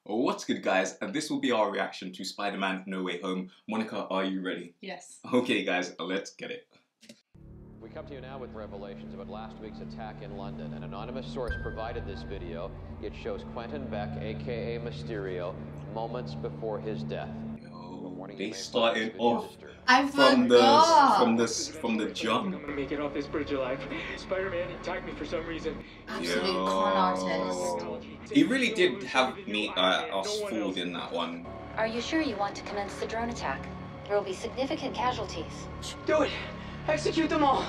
What's good, guys? And this will be our reaction to Spider-Man No Way Home. Monica, are you ready? Yes. Okay, guys, let's get it. We come to you now with revelations about last week's attack in London. An anonymous source provided this video. It shows Quentin Beck, aka Mysterio, moments before his death. They started off from the jump. I'm gonna make it off this bridge alive. Spider-Man attacked me for some reason. Absolute con artist. He really did have us fooled in that one. Are you sure you want to commence the drone attack? There will be significant casualties. Do it! Execute them all!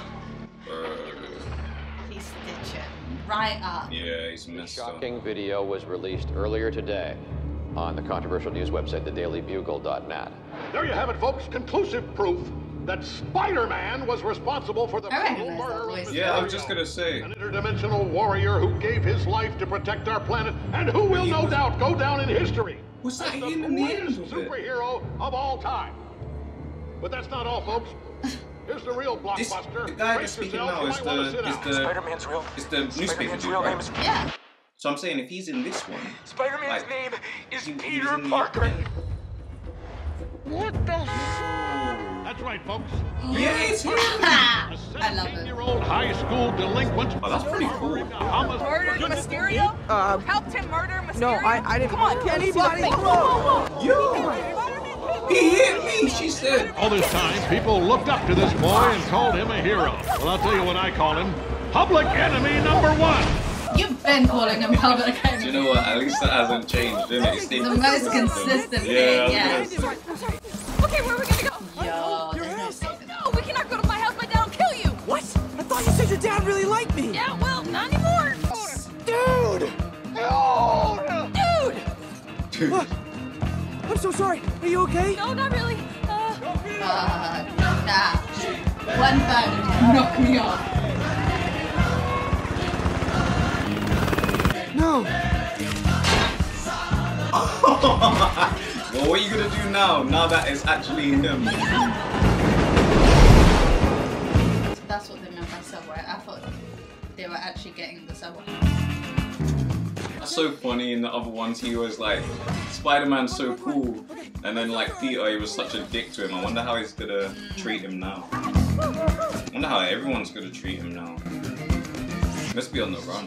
He's stitching right up. Yeah, he's messed up. Shocking video was released earlier today on the controversial news website, thedailybugle.net. There you have it, folks. Conclusive proof that Spider-Man was responsible for the brutal murder of Mysterio. Yeah, I was just gonna say. An interdimensional warrior who gave his life to protect our planet and who will no doubt go down in history Was that as the him in the end greatest of it? superhero of all time. But that's not all, folks. Here's the real blockbuster. The guy Brace that's speaking yourselves, now you is might wanna sit down. Spider-Man's real. It's the newspaper Spider-Man's dude, real name right? is Yeah. So I'm saying if he's in this one, Spider-Man's like, name is he was Peter in the- Parker. What the hell? That's right, folks. Yeah, it's him. I love it. 17-year-old high school delinquent. Oh, that's pretty cool. Murdered Mysterio? Helped him murder Mysterio? No, I didn't. Come on, Anybody? Yo, he hit me, she said. All this time, people looked up to this boy and called him a hero. Well, I'll tell you what I call him. Public enemy number one. You've been calling him public Do enemy. you know what? At least that hasn't changed, didn't it? It's The most consistent thing, yeah. Okay, where are we gonna go? Yo, Your there's no house. saving No, we cannot go to my house. My dad will kill you. What? I thought you said your dad really liked me. Yeah, well, not anymore. Dude! Dude! What? I'm so sorry. Are you okay? No, not really. Nah. One bang, knock me off. No. Well, what are you gonna do now? Now that it's actually him. That's what they meant by subway. I thought they were actually getting the subway. That's so funny. In the other ones, he was like, Spider-Man's so cool, and then like Peter, he was such a dick to him. I wonder how he's gonna treat him now. I wonder how everyone's gonna treat him now. He must be on the run.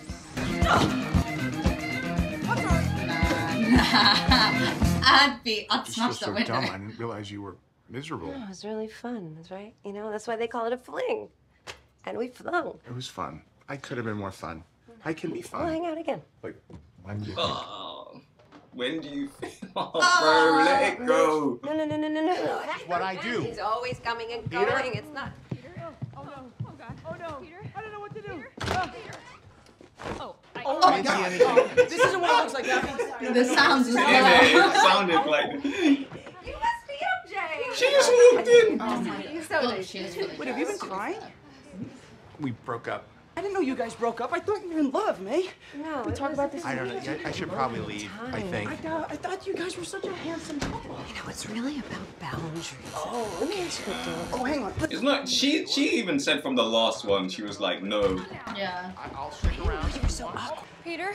I'd smash the window. I didn't realize you were miserable. Oh, it was really fun, that's right. You know, that's why they call it a fling. And we flung. It was fun. I could have been more fun. I can be We'll fun. hang out again. Like, when do you think? Oh, when do you think? Oh, bro, let it go. No. That's what I do. He's always coming and Peter? going. It's not. Oh, no. Oh, God. Oh, no. Peter? I don't know what to do. Peter? Oh, Oh my God. This isn't what it looks like. That. The sounds as Yeah, well. it sounded like. You must be MJ. She just walked in. Oh my You're God. so Look, nice. she is really Wait, have you been crying? We broke up. I didn't know you guys broke up. I thought you were in love, May. No, We talk about this. I don't know. I should probably leave, I think. I thought you guys were such a handsome couple. You know, it's really about boundaries. Oh, Let me ask you a deal. Oh, hang on. It's not. She even said from the last one, she was like, no. Yeah. I'll stick around. You're so awkward. Peter?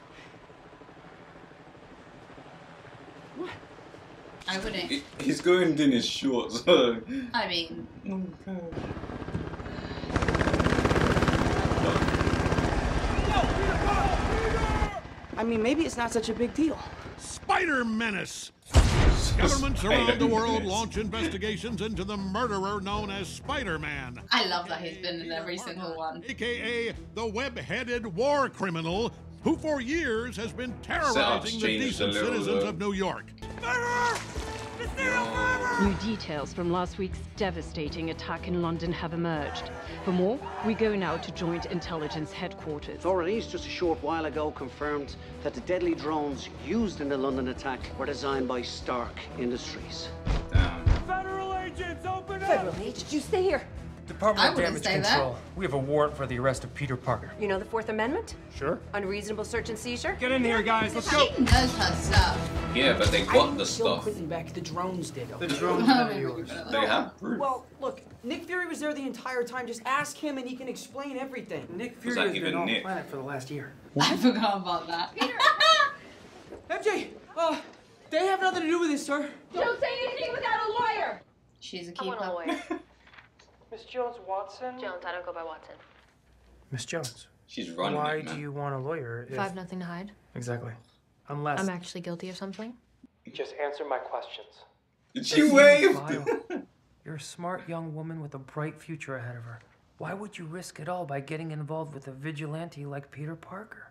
I wouldn't. He's going in his shorts. I mean, I mean, maybe it's not such a big deal. Spider Menace. Governments around the world launch investigations into the murderer known as Spider-Man. I love that he's been in every single one. AKA the web-headed war criminal who for years has been terrorizing the changed a decent little, citizens though. of New York. New details from last week's devastating attack in London have emerged. For more, we go now to Joint Intelligence Headquarters. Authorities just a short while ago confirmed that the deadly drones used in the London attack were designed by Stark Industries. Federal agents, open up! Federal agents, you stay here. Department I of wouldn't Damage say that. Control. We have a warrant for the arrest of Peter Parker. You know the Fourth Amendment? Sure. Unreasonable search and seizure? Get in here, guys. Let's go. She knows her stuff. Yeah, but they got the stuff. Quentin Beck, the drones did. The drones are yours. They have proof. Well, look, Nick Fury was there the entire time. Just ask him and he can explain everything. Nick Was Fury that has even been off Nick? planet for the last year. I forgot about that. MJ, Oh, they have nothing to do with this, sir. Don't say anything without a lawyer. She's a I want a keeper. lawyer. Miss Jones Watson? Jones, I don't go by Watson. Miss Jones. She's running Why it, man. do you want a lawyer? If I have nothing to hide, Exactly. Unless I'm actually guilty of something. just answer my questions. She waved. You're a smart young woman with a bright future ahead of her. Why would you risk it all by getting involved with a vigilante like Peter Parker?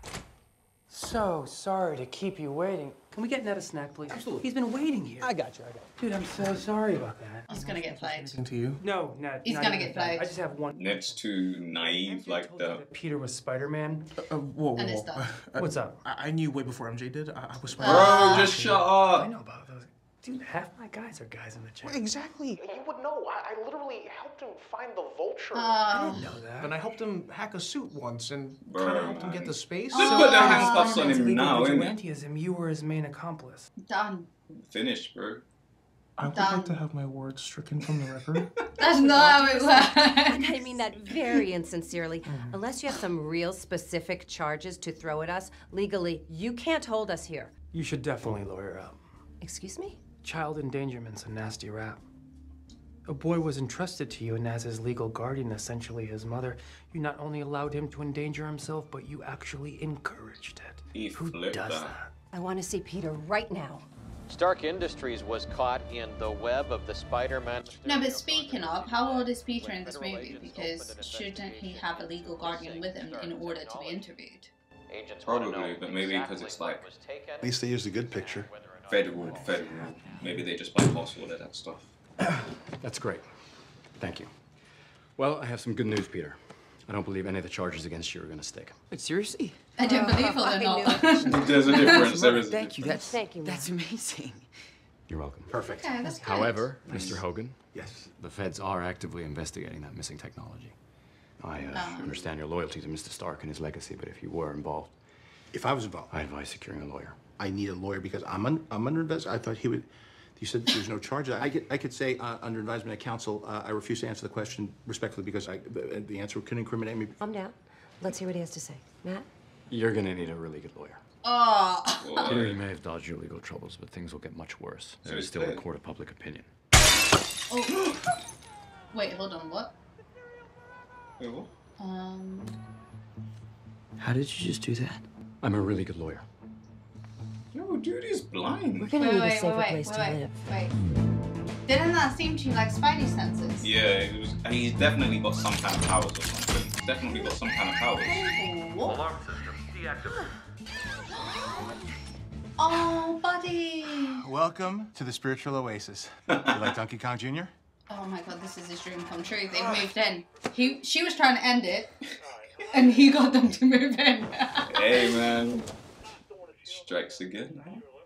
So sorry to keep you waiting. Can we get Ned a snack, please? Absolutely. He's been waiting here. I got you. Dude, I'm so sorry about that. He's gonna get played. To you? No, Ned. He's not gonna even get that. played. I just have one. Ned's too naive, like the. Peter was Spider-Man. Whoa. And it's done. What's up? I knew way before MJ did. I was Bro, Spider-Man. just shut up. I know about those. Dude, half my guys are guys in the chat. Exactly. You would know. I literally helped him find the Vulture. I didn't know that. And I helped him hack a suit once and Bro, kind of helped him get to space. Just put the handcuffs on him now, innit? Vigilantism, you were his main accomplice. Done. Finished, bro. I would Done. like to have my words stricken from the record. That's not how it works. And I mean that very insincerely. Unless you have some real specific charges to throw at us, legally, you can't hold us here. You should definitely lawyer up. Excuse me? Child endangerment's a nasty rap. A boy was entrusted to you, and as his legal guardian, essentially his mother, you not only allowed him to endanger himself, but you actually encouraged it. He Who flipped does that. that? I want to see Peter right now. Stark Industries was caught in the web of the Spider-Man. No, but speaking of, how old is Peter in this movie? Because shouldn't he have a legal guardian with him in order to be interviewed? Probably, but maybe because it's like At least they used a good picture. federal. Maybe they just bypass all of that stuff. That's great. Thank you. Well, I have some good news, Peter. I don't believe any of the charges against you are going to stick. Wait, seriously? I don't believe all they're not. There's a difference. There is a Thank you. difference. That's amazing. You're welcome. Perfect. Okay, that's good. However, Mr. Hogan, Yes. the feds are actively investigating that missing technology. I understand your loyalty to Mr. Stark and his legacy, but if you were involved, If I was involved, I advise securing a lawyer. I need a lawyer because I'm under investigation. I thought he would. You said there's no charge. I could say under advisement of counsel, I refuse to answer the question respectfully because the answer could incriminate me. Calm down. Let's hear what he has to say. Matt? You're going to need a really good lawyer. Oh. Peter, you may have dodged your legal troubles, but things will get much worse. There is still a court of public opinion. Oh. Wait, hold on. What? Wait, what? How did you just do that? I'm a really good lawyer. Yo, dude is blind. We're gonna need a safer place to live. Wait. Didn't that seem to you like Spidey senses? Yeah, it was. He's definitely got some kind of powers or something. He's definitely got some kind of powers. What? Oh, buddy. Welcome to the spiritual oasis. You like Donkey Kong Jr.? Oh my god, this is his dream come true. They've moved in. She was trying to end it, and he got them to move in. Hey, man. Strikes again.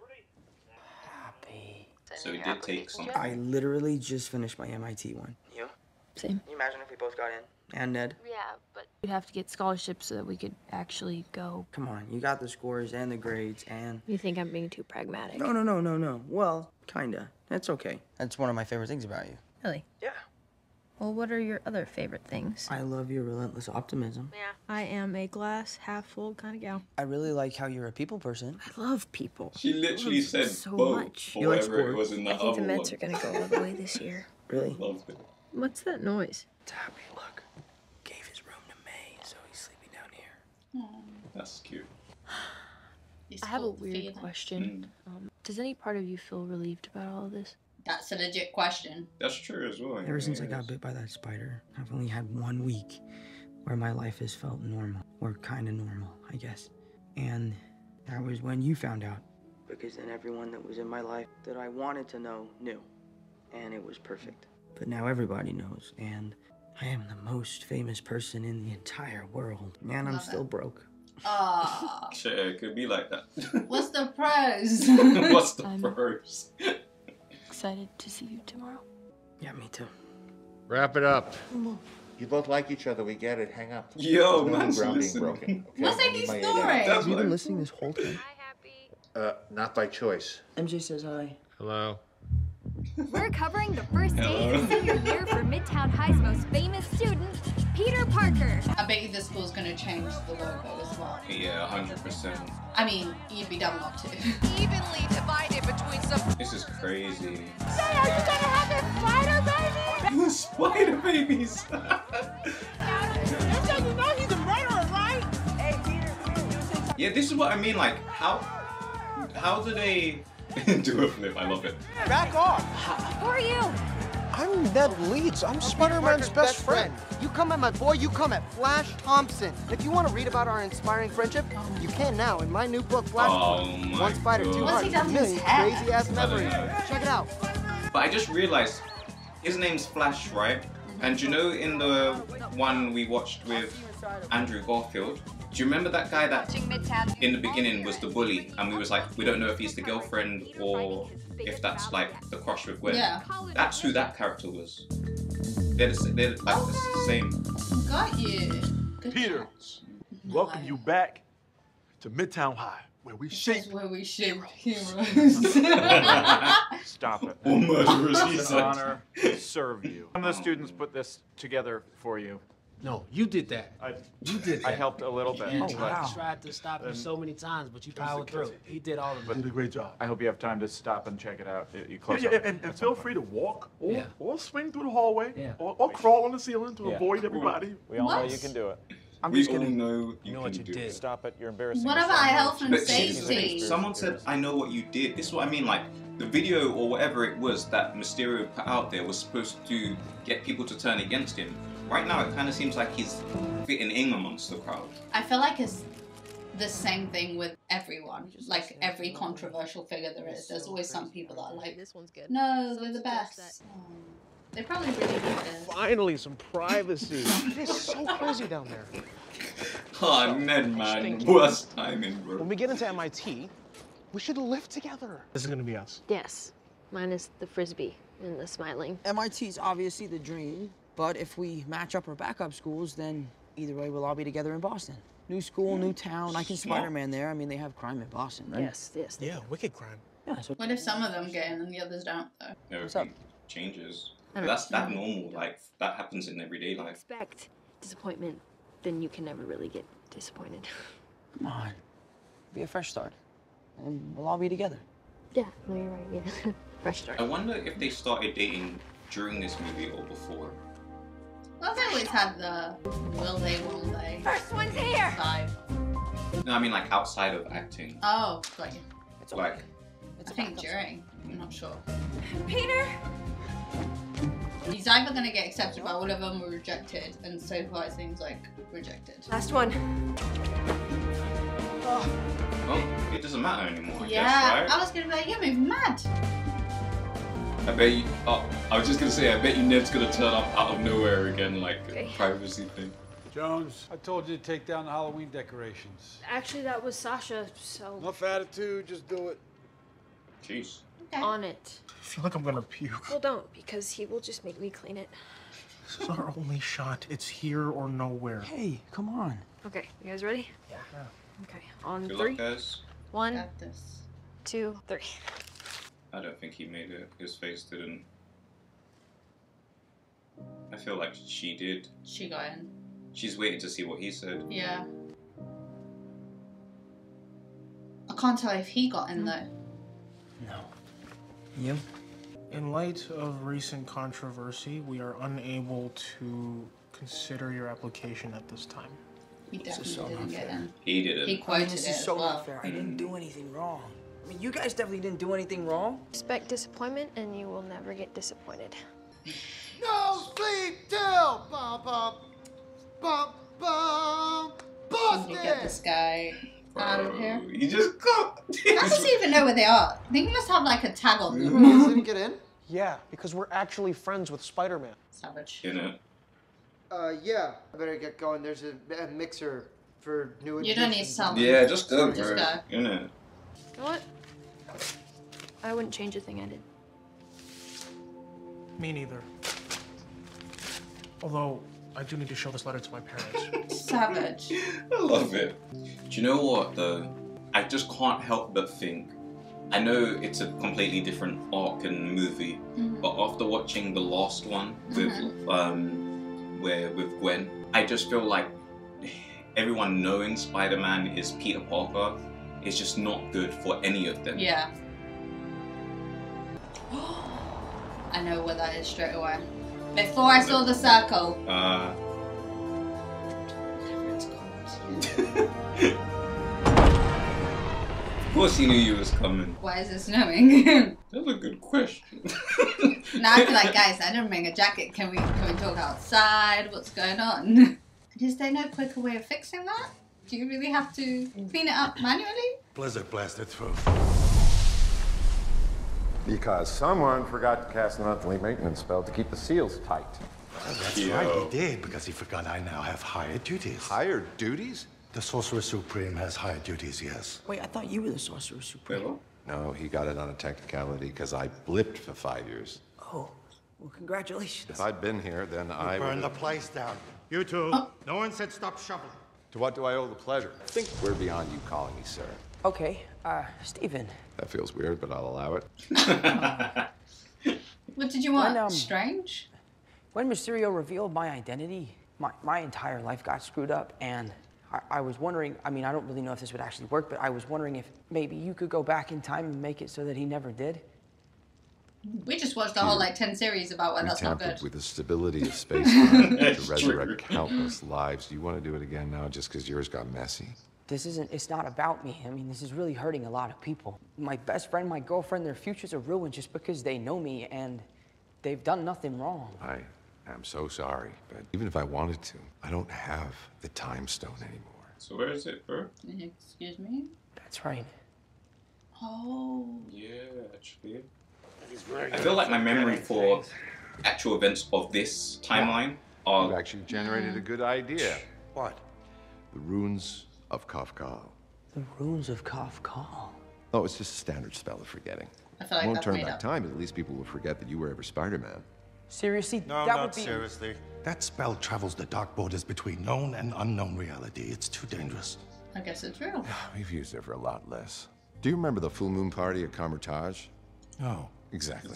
So he did take something. I literally just finished my MIT one. You? Same. Can you imagine if we both got in? And Ned? Yeah, but we'd have to get scholarships so that we could actually go. Come on, you got the scores and the grades and... You think I'm being too pragmatic? No. Well, kinda. That's okay. That's one of my favorite things about you. Really? Yeah. Well, what are your other favorite things? I love your relentless optimism. Yeah. I am a glass half full kind of gal. I really like how you're a people person. I love people. She literally said so both. much. Or You like whatever it sports? was in the I think the other Mets one. are gonna go all the way this year. Really? Loved it. What's that noise? Tappy, look. Gave his room to May, so he's sleeping down here. That's cute. I have a weird question. Does any part of you feel relieved about all of this? That's a legit question. That's true as well. Ever since I got bit by that spider, I've only had 1 week where my life has felt normal. Or kind of normal, I guess. And that was when you found out. Because then everyone that was in my life that I wanted to know knew. And it was perfect. But now everybody knows, and I am the most famous person in the entire world. And I'm still broke. Ah. Shit, it could be like that. What's the pros? What's the pros? Excited to see you tomorrow. Yeah, me too. Wrap it up. You both like each other. We get it. Hang up. Yo, There's no man's ground being listening. broken. Okay? What's that I need he's my snoring? ADA. That's Have you what been I- listening this whole time? Not by choice. MJ says hi. Hello. We're covering the first day of senior year for Midtown High's most famous student, Peter Parker. I bet you the school's gonna change the logo as well. Yeah, 100%. I mean, you'd be dumb not to. Evenly divided. This is crazy. Say, are you gonna have this spider baby? Spider babies. You know he's a murderer, right? Hey, Peter. Yeah, this is what I mean. Like, how do they do a flip? I love it. Back off! Who are you? I'm Ned Leeds. I'm Spider-Man's best friend. You come at my boy, you come at Flash Thompson. If you want to read about our inspiring friendship, you can now in my new book, Flash. Oh my One Spider, God. Two What's he Hearts, done to his million hair? crazy-ass memories. Check it out. But I just realized his name's Flash, right? And you know, in the one we watched with Andrew Garfield, do you remember that guy that in the beginning was the bully, and we was like, we don't know if he's the girlfriend or if that's like the crush with Gwen. Yeah. That's who that character was. They're like the same. Got you. Good Peter, catch. welcome you back to Midtown High, where we shape. Where we shape heroes. Stop it. Or murderers, he It's said. an honor to serve you. Some of the students put this together for you. No, you did that. You did that. I helped a little bit. And but I tried to stop him so many times, but you powered through. He did all of it. You did a great job. I hope you have time to stop and check it out. You close Yeah, up. and feel free to walk or swing through the hallway Yeah. or crawl on the ceiling to Yeah. avoid everybody. We all know What? you can do it. I'm just kidding. Know You know what you did. Stop it. You're embarrassing What yourself. about health and But safety? someone said, I know what you did. This is what I mean, like, the video or whatever it was that Mysterio put out there was supposed to get people to turn against him. Right now, it kind of seems like he's fitting in amongst the crowd. I feel like it's the same thing with everyone. Like every controversial figure there is, there's always some people that are like, this one's good. no, they're the best. They probably really need this. Finally, some privacy. It is so crazy down there. Oh, Ned, man. Worst timing, bro. When we get into MIT, we should live together. This is gonna be us. Yes. Minus the frisbee and the smiling. MIT's obviously the dream, but if we match up our backup schools, then either way we'll all be together in Boston. New school, new town. I can Spider-Man there. I mean, they have crime in Boston, right? Yes, yes. Yeah, wicked crime. Yeah, so What if some of them get in and the others don't, though? Everything changes. I don't That's that know. normal. Like, that happens in everyday life. Expect disappointment, then you can never really get disappointed. come on. Be a fresh start. And we'll all be together. Yeah, no, you're right. Yeah. Fresh start. I wonder if they started dating during this movie or before. Well, they always had the will they, won't they First one's here. vibe. No, I mean like outside of acting. Oh, got you. Like, I think during. I'm not sure. Peter. He's either going to get accepted by all of them or rejected, and so far it seems like rejected. Last one. well, it doesn't matter anymore, I Yeah, guess, right? I was going to be like, you're moving mad. I bet you. Oh, I was just gonna say, I bet you Ned's gonna turn up out of nowhere again, like a privacy thing. Jones, I told you to take down the Halloween decorations. Actually, that was Sasha, so. Enough attitude, just do it. Jeez. Okay. On it. I feel like I'm gonna puke. Well, don't, because he will just make me clean it. This is our only shot. It's here or nowhere. Hey, come on. Okay, you guys ready? Yeah. Okay, on Good three. luck, guys. 1, Got this. 2, 3. I don't think he made it. His face didn't. I feel like she did. She got in. She's waiting to see what he said. Yeah. I can't tell if he got in though. No. You? In light of recent controversy, we are unable to consider your application at this time. He definitely so didn't get in. He didn't. He quoted this it is so as well. not fair. I didn't do anything wrong. I mean, you guys definitely didn't do anything wrong. Expect disappointment, and you will never get disappointed. No sleep till bum bum bum bum Can you get this guy out of here? You just got. How does he even know where they are? I think he must have like a tag on You them. didn't get in? Yeah, because we're actually friends with Spider-Man. Savage. You know. Yeah. I better get going. There's a mixer for new You don't need editions. some. Yeah, just go, Just bro. go. You know. You know what? I wouldn't change a thing I did. Me neither. Although, I do need to show this letter to my parents. Savage. I love it. Do you know what though? I just can't help but think. I know it's a completely different arc and movie, but after watching the last one with with Gwen, I just feel like everyone knowing Spider-Man is Peter Parker is just not good for any of them. Yeah. I know what that is straight away. Before I saw the circle. Of course he knew you was coming. Why is it snowing? That's a good question. Now I feel like, guys, I didn't bring a jacket. Can we talk outside? What's going on? Is there no quicker way of fixing that? Do you really have to clean it up manually? Blizzard blasted through. Because someone forgot to cast a monthly maintenance spell to keep the seals tight. That's right, he did, because he forgot I now have higher duties. Higher duties? The Sorcerer Supreme has higher duties, yes. Wait, I thought you were the Sorcerer Supreme. No, he got it on a technicality because I blipped for 5 years. Oh, well, congratulations. If I'd been here, then I would Burn the place down. You two. No one said stop shoveling. To what do I owe the pleasure? I think we're beyond you calling me sir. Okay, Stephen. That feels weird, but I'll allow it. What did you want? Strange? When Mysterio revealed my identity, my entire life got screwed up, and I was wondering, I mean, I don't really know if this would actually work, but I was wondering if maybe you could go back in time and make it so that he never did. We just watched the whole, like, 10 series about why that's not good. Tampered with the stability of space-time to resurrect countless lives. Do you want to do it again now just because yours got messy? It's not about me. I mean, this is really hurting a lot of people. My best friend, my girlfriend, their futures are ruined just because they know me and they've done nothing wrong. I'm so sorry, but even if I wanted to, I don't have the time stone anymore. So where is it, bro? Excuse me? That's right. Oh. Yeah, actually. I feel like my memory for actual events of this timeline are... You actually generated a good idea. What? The runes of Kafka. The runes of Kafka. Oh, it's just a standard spell of forgetting. I feel like won't that's turn made back up. time, but at least people will forget that you were ever Spider-Man. Seriously? No, that not would be... seriously. That spell travels the dark borders between known and unknown reality. It's too dangerous. I guess it's real. We've used it for a lot less. Do you remember the full moon party at Kamertage? No. Exactly.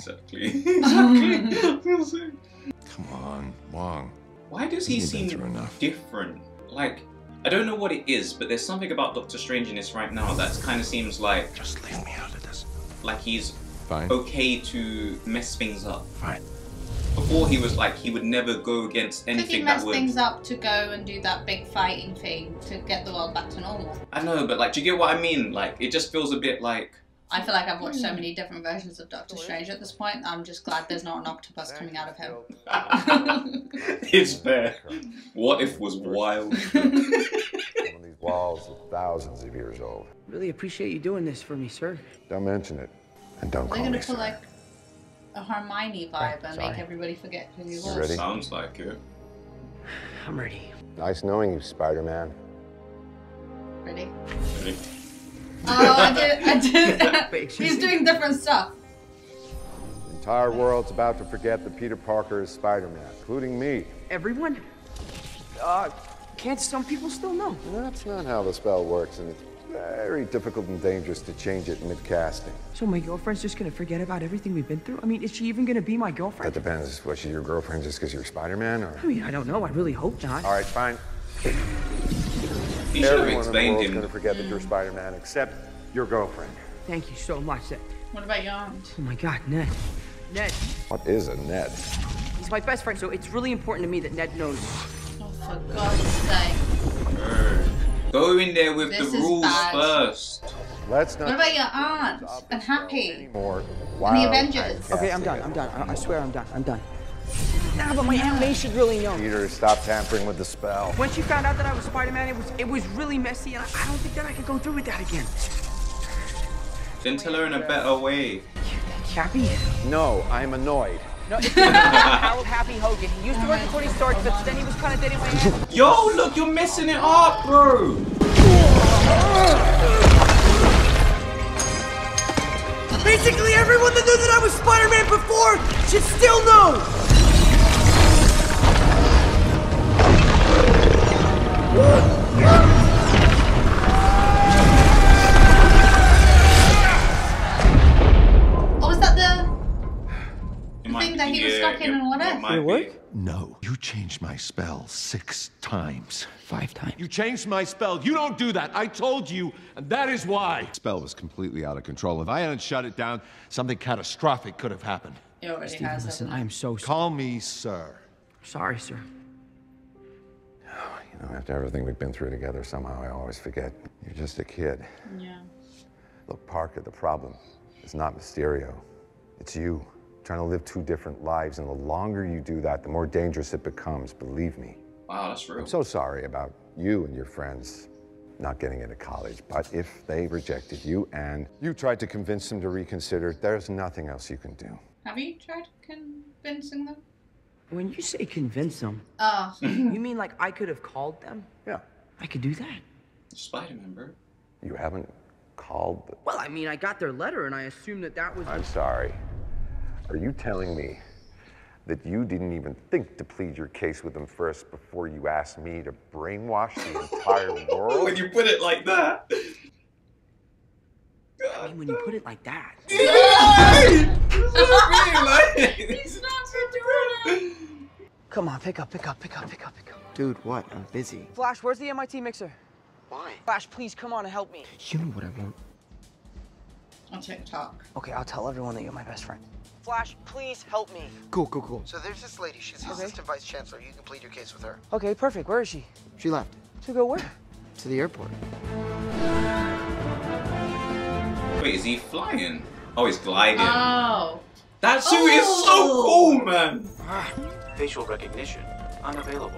Exactly. Come on, Wong. Why does he You've been seem through enough. different? Like, I don't know what it is, but there's something about Doctor Strange in this right now that kind of seems like... Just leave me out of this. Like he's Fine. okay to mess things up. Fine. Before he was like, he would never go against Could he anything mess that would... things up to go and do that big fighting thing to get the world back to normal? I know, but like, do you get what I mean? Like, it just feels a bit like... I feel like I've watched so many different versions of Doctor Strange at this point. I'm just glad there's not an octopus coming out of him. It's fair. What if was wild? Some of these walls are thousands of years old. Really appreciate you doing this for me, sir. Don't mention it. And don't They're call gonna me put sir. like a Hermione vibe and sorry. make everybody forget who he was. You ready? Sounds like it. I'm ready. Nice knowing you, Spider-Man. Ready? Ready? Oh, I did. He's doing different stuff. The entire world's about to forget that Peter Parker is Spider-Man, including me. Everyone? Can't some people still know? That's not how the spell works, and it's very difficult and dangerous to change it mid-casting. So my girlfriend's just gonna forget about everything we've been through? I mean, is she even gonna be my girlfriend? That depends. Was she your girlfriend just because you're Spider-Man, or...? I mean, I don't know. I really hope not. All right, fine. He should have Everyone in the explained world's him. going to forget that you're Spider-Man, except your girlfriend. Thank you so much. What about your aunt? Oh my God, Ned. Ned. What is a Ned? He's my best friend, so it's really important to me that Ned knows. Oh, for God's sake. Go in there with This the is rules bad. first. Let's What not about your aunt and Happy? more. And the Avengers? Okay, I'm done. I'm done. I swear I'm done. I'm done. Nah, but my Aunt May should really know. Peter, stop tampering with the spell. When she found out that I was Spider-Man, it was really messy, and I don't think that I could go through with that again. Then tell her in a better way. Happy? No, I'm annoyed. No, it's Harold Happy Hogan. He used to work at Tony Stark, but then he was kind of dating my aunt. Yo, look, you're messing it up, bro. Basically, everyone that knew that I was Spider-Man before should still know. Oh, was that the might thing that be, he was stuck in or whatever? Meth. Might be. No. You changed my spell 6 times. 5 times. You changed my spell. You don't do that. I told you, and that is why. Spell was completely out of control. If I hadn't shut it down, something catastrophic could have happened. He already Stephen, has. listen, I am so Call me sir. sorry, sir. You know, after everything we've been through together, somehow I always forget. You're just a kid. Yeah. Look, Parker, the problem is not Mysterio. It's you. Trying to live 2 different lives, and the longer you do that, the more dangerous it becomes, believe me. Wow, that's real. I'm so sorry about you and your friends not getting into college, but if they rejected you and you tried to convince them to reconsider, there's nothing else you can do. Have you tried convincing them? When you say convince them, Oh. you mean like I could have called them? Yeah. I could do that. Spider-Man, bro. You haven't called the... Well, I mean, I got their letter and I assumed that was... I'm sorry. Are you telling me that you didn't even think to plead your case with them first before you asked me to brainwash the entire world? When you put it like that. I mean, when you put it like that. He's not so doing it. Come on, pick up. Dude, what? I'm busy. Flash, where's the MIT mixer? Why? Flash, please come on and help me. You know what I want. On TikTok. Okay, I'll tell everyone that you're my best friend. Flash, please help me. Cool. So there's this lady. She's the assistant vice chancellor. You can plead your case with her. Okay, perfect. Where is she? She left. To go where? To the airport. Wait, is he flying? Oh, he's gliding. Oh. That suit is so cool, man. Facial recognition unavailable.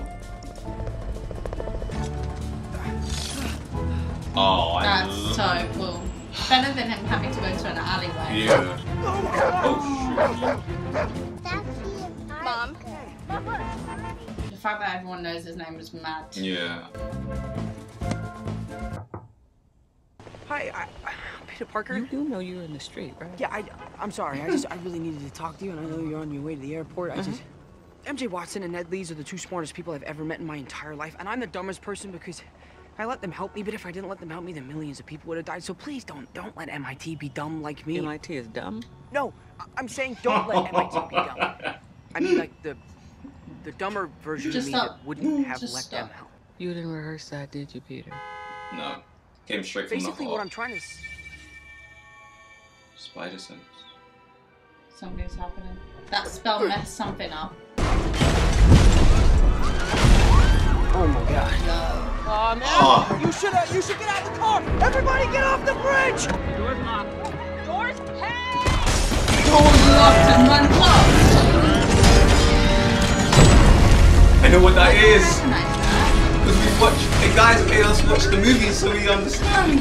Oh, That's so cool. Better than him having to go to an alleyway. Yeah. Oh, Mom. The fact that everyone knows his name is mad. Yeah. Hi, Peter Parker. You do know you're in the street, right? Yeah, I'm sorry. I really needed to talk to you, and I know you're on your way to the airport. MJ Watson and Ned Lees are the 2 smartest people I've ever met in my entire life, and I'm the dumbest person because I let them help me, but if I didn't let them help me, then millions of people would have died. So please don't let MIT be dumb like me. MIT is dumb? No, I'm saying don't let MIT be dumb. I mean, like the dumber version of me that wouldn't have let them help. You didn't rehearse that, did you, Peter? No. Came straight from the Basically, heart. what I'm trying to... Spider sense. Something's happening. That spell messed something up. Oh my god. Oh man! Oh. You should get out of the car! Everybody get off the bridge! Door's locked. Doors? Hey! Doors locked and one closed. I know what that is. Because we watched, the guys made us watch the movie so we understand.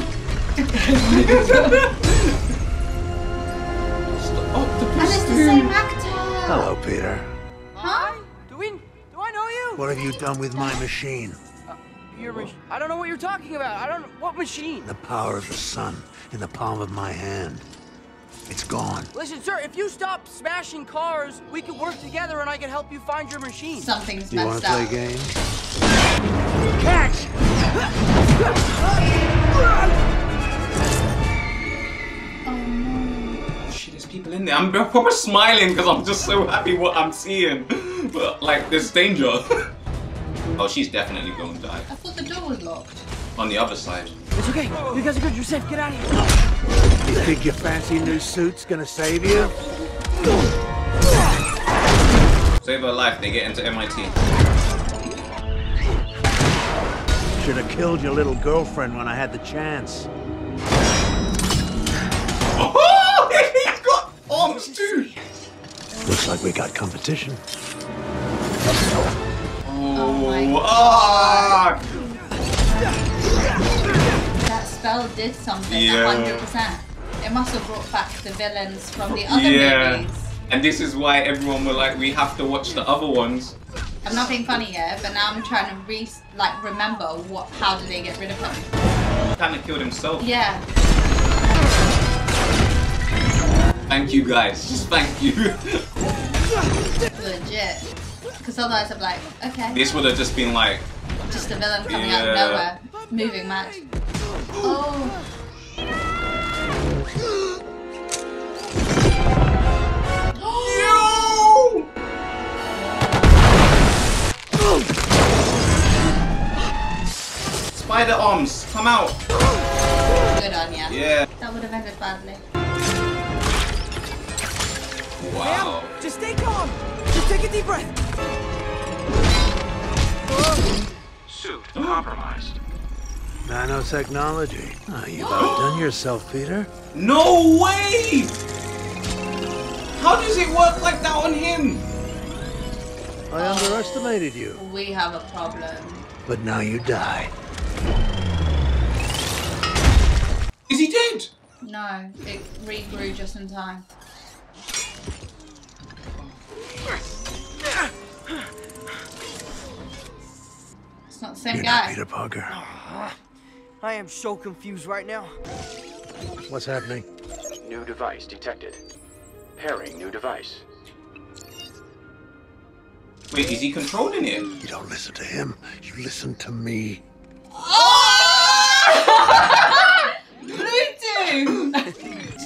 And it's the same actor. Hello, Peter. Huh? Do I know you? What have you done with my machine? Your machine? I don't know what you're talking about. I don't know. What machine? The power of the sun in the palm of my hand. It's gone. Listen, sir, if you stop smashing cars, we can work together and I can help you find your machine. Something's Do you want messed to up. play games? Catch! Shit, there's people in there. I'm proper smiling because I'm just so happy what I'm seeing. But, like, there's danger. Oh, she's definitely going to die. I thought the door was locked. On the other side. It's okay. You guys are good. You're safe. Get out of here. You think your fancy new suit's gonna save you? Save her life, they get into MIT. Should have killed your little girlfriend when I had the chance. Oh, he's got arms too. Looks like we got competition. That spell did something, Yeah. 100%. It must have brought back the villains from the other movies. And this is why everyone were like, we have to watch the other ones. I'm not being funny here, but now I'm trying to remember how did they get rid of him? Kind of killed himself. Yeah. Thank you guys, just thank you. Legit. Because otherwise I'm like, okay. This would have just been like... Just a villain coming out of nowhere. Moving mad. Oh. spider arms, come out. Good on ya. Yeah. That would have ended badly. Wow. Ma'am, just stay calm. Just take a deep breath. Suit compromised. Nanotechnology. You've outdone yourself, Peter. No way! How does it work like that on him? I underestimated you, We have a problem. but now you die. Is he dead? No, it regrew just in time. It's not the same You're guy. not Peter Parker. I am so confused right now. What's happening? New device detected. Pairing new device. Wait, is he controlling it? You don't listen to him. You listen to me. Bluetooth!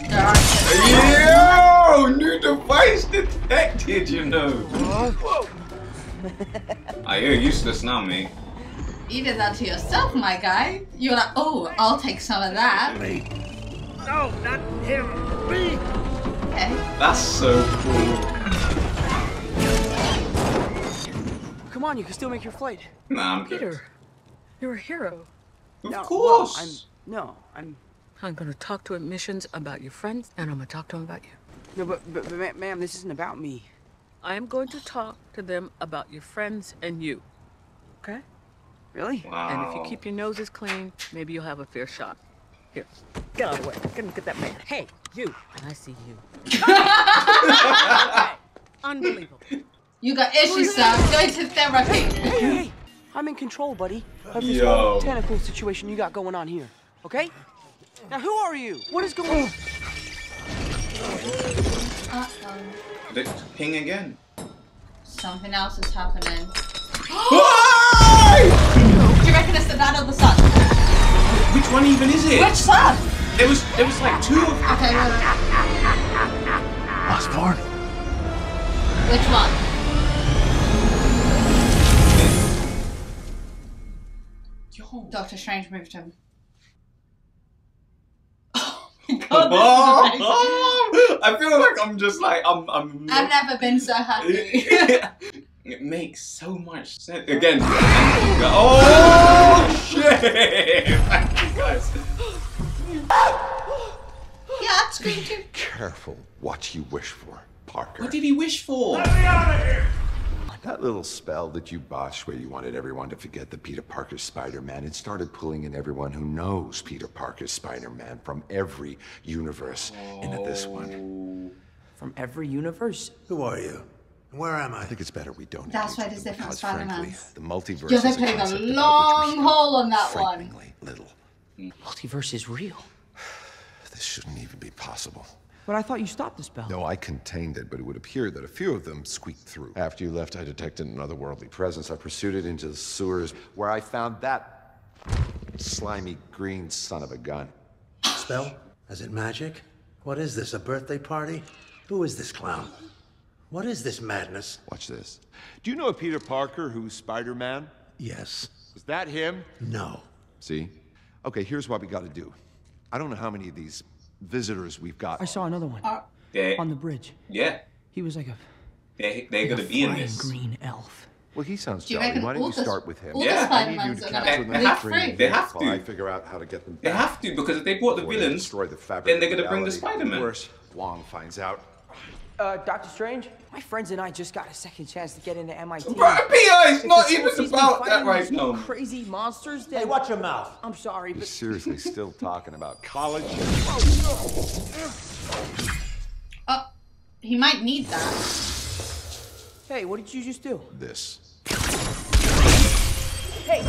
Yo! New device detected, you know. You're useless now, mate. You did that to yourself, my guy. You're like, oh, I'll take some of that. Me. No, not him. Me. Okay. That's so cool. Come on, you can still make your flight. Nah, I'm good. Peter, you're a hero. Of No, course. well, I'm going to talk to admissions about your friends, and I'm going to talk to them about you. No, but ma'am, this isn't about me. I am going to talk to them about your friends and you. Okay? Really? Wow. And if you keep your noses clean, maybe you'll have a fair shot. Here, get out of the way. Get that man. Hey, you. And I see you. Unbelievable. You got issues, sir. Go to therapy. Hey, I'm in control, buddy, of this Yo. whole tentacle situation you got going on here. Okay? Now, who are you? What is going on? Uh-oh. Did it ping again? Something else is happening. Why? Do you reckon it's the dad or the son? Which one even is it? Which son? There was like two of them. Okay, well, Osborn? which one? Yo. Doctor Doctor Strange moved him. Oh, I feel like I'm just like I'm I've never been so happy. It makes so much sense. Again. Oh shit! Thank you guys. Yeah, I'd scream too. Careful what you wish for, Parker. What did he wish for? That little spell that you botched where you wanted everyone to forget that Peter Parker's Spider-Man, it started pulling in everyone who knows Peter Parker's Spider-Man from every universe into this one. From every universe? Who are you? Where am I? I think it's better we don't. That's why engage there's with them different because, frankly, Spider-Mans. the multiverse Yeah, they're is a putting a concept about which long we hole on that one. frighteningly little. Multiverse is real. This shouldn't even be possible. But I thought you stopped the spell. No, I contained it, but it would appear that a few of them squeaked through. After you left, I detected an otherworldly presence. I pursued it into the sewers, where I found that slimy green son of a gun. Spell? Is it magic? What is this, a birthday party? Who is this clown? What is this madness? Watch this. Do you know a Peter Parker who's Spider-Man? Yes. Is that him? No. See? Okay, here's what we gotta do. I don't know how many of these visitors we've got. I saw another one. They- On the bridge. Yeah. He was like a They're gonna be in flying this. green elf. Well, he sounds Do you jolly. reckon Why don't all you the- start with him? all the Yeah. I need you Spider-Mans to are capture gonna them leak and free? bring They them have while I to. figure out how to get them They back. have to, because if they brought the Before they villains, destroy the fabric then they're of gonna bring the reality. Spider-Man. Worse, Wong finds out. Doctor Strange? My friends and I just got a second chance to get into MIT. Bruh, P.I., it's If not the even school sees me about that fighting right these now. Crazy monsters. Then... Hey, watch your mouth. I'm sorry, You're but seriously still talking about college? Oh, he might need that. hey, what did you just do? This. Hey,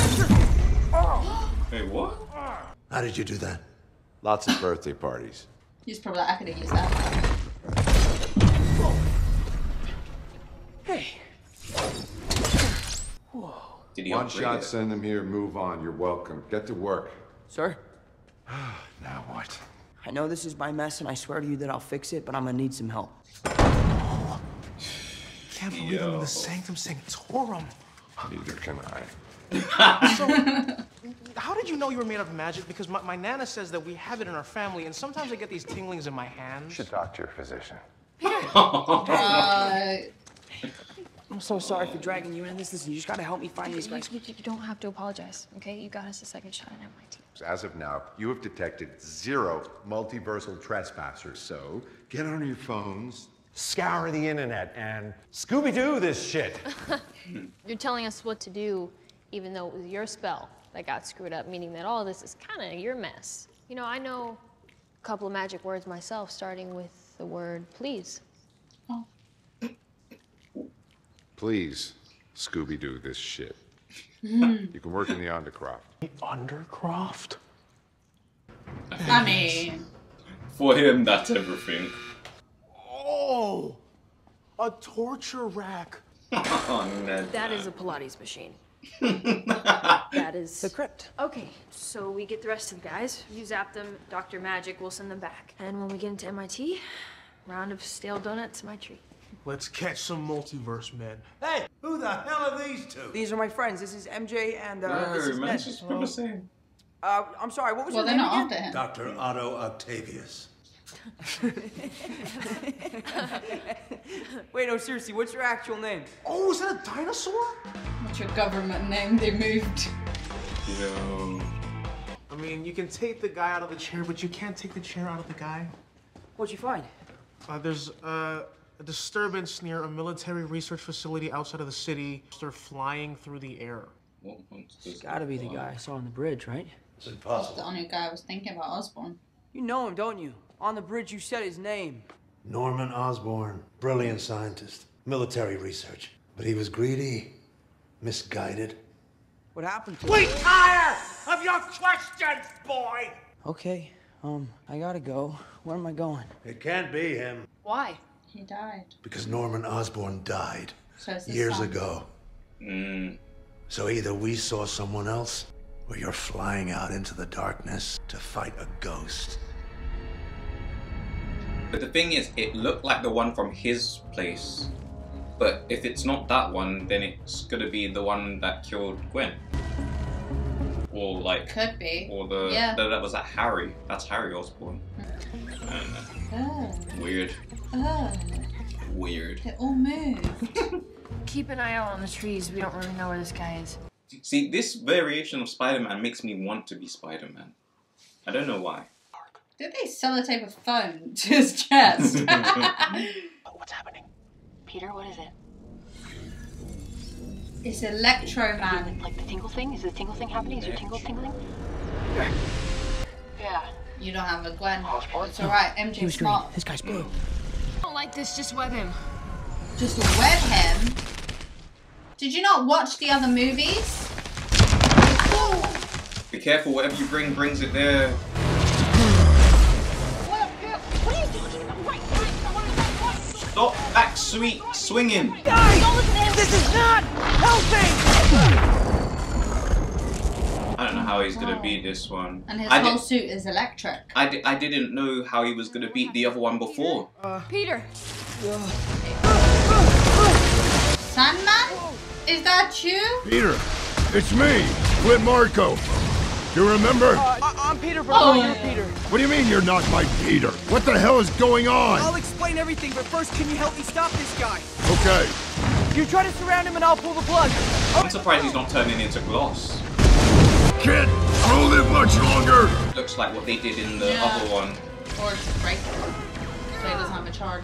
Hey, what? How did you do that? Lots of birthday parties. He's probably like, I could have used that. hey. Did he One upgrade shot, it? send them here, move on. You're welcome. Get to work. Sir, Now what? I know this is my mess, and I swear to you that I'll fix it, but I'm gonna need some help. Can't believe I'm in the Sanctum Sanctorum. Neither can I. So, how did you know you were made of magic? Because my Nana says that we have it in our family, and sometimes I get these tinglings in my hands. You should talk to your physician. I'm so sorry for dragging you into this. Listen, you just gotta help me find these guys. You don't have to apologize, okay? You got us a second shot at MIT. As of now, you have detected 0 multiversal trespassers. So get on your phones, scour the internet, and Scooby-Doo this shit. You're telling us what to do, even though it was your spell that got screwed up, meaning that all of this is kind of your mess. You know, I know a couple of magic words myself, starting with the word please. Please, Scooby-Doo this shit. You can work in the Undercroft. The Undercroft? I mean... For him, that's everything. Oh! A torture rack. Oh, no. That is a Pilates machine. That is... The crypt. Okay, so we get the rest of the guys. You zap them, Dr. Magic will send them back. And when we get into MIT, round of stale donuts, my treat. Let's catch some multiverse men. Hey, who the hell are these two? These are my friends. This is MJ and this is man, Ned. it's just the same. I'm sorry, what was Well, your they're name not again? after him. Dr. Otto Octavius. Wait, no, seriously, what's your actual name? Oh, is that a dinosaur? What's your government name? They moved. Yo. I mean, you can take the guy out of the chair, but you can't take the chair out of the guy. What'd you find? There's a disturbance near a military research facility outside of the city. They're flying through the air. It's gotta be the guy I saw on the bridge, right? It's That's impossible. the only guy I was thinking about, Osborn. You know him, don't you? On the bridge, you said his name. Norman Osborn, brilliant scientist, military research. But he was greedy, misguided. What happened to him? We tire of your questions, boy! Okay, I gotta go. Where am I going? It can't be him, Why? He died. because Norman Osborn died So it's his years son. ago. Mm. So either we saw someone else, or you're flying out into the darkness to fight a ghost. But the thing is, it looked like the one from his place. But if it's not that one, then it's gonna be the one that killed Gwen. Or like... Could be. Or the... Yeah. That was that Harry. That's Harry Osborn. Weird. Weird. They all moved. Keep an eye out on the trees. We don't really know where this guy is. See, this variation of Spider-Man makes me want to be Spider-Man. I don't know why. Did they sellotape a phone to his chest? What's happening? Peter, what is it? It's Electro Man. Like the tingle thing? Is the tingle thing happening? Is your tingle tingling? Yeah. You don't have a Gwen. It's alright, MJ's smart. This guy's blue. I don't like this, just web him. Just web him? Did you not watch the other movies? Be careful, whatever you bring brings it there. Stop back sweet swinging. Guys, this is not helping! I don't know how he's gonna beat this one. And his I whole did- suit is electric. I didn't know how he was gonna beat the other one before. Peter! Sandman? Is that you? Peter, it's me, Flint Marco. You remember? I'm Peter, brother. You're Peter. What do you mean you're not my Peter? What the hell is going on? I'll explain everything, but first, can you help me stop this guy? Okay. You try to surround him and I'll pull the plug. I'm surprised he's not turning into Gloss. Kid, I don't live much longer. Looks like what they did in the other one. Or just break it. So he doesn't have a charge.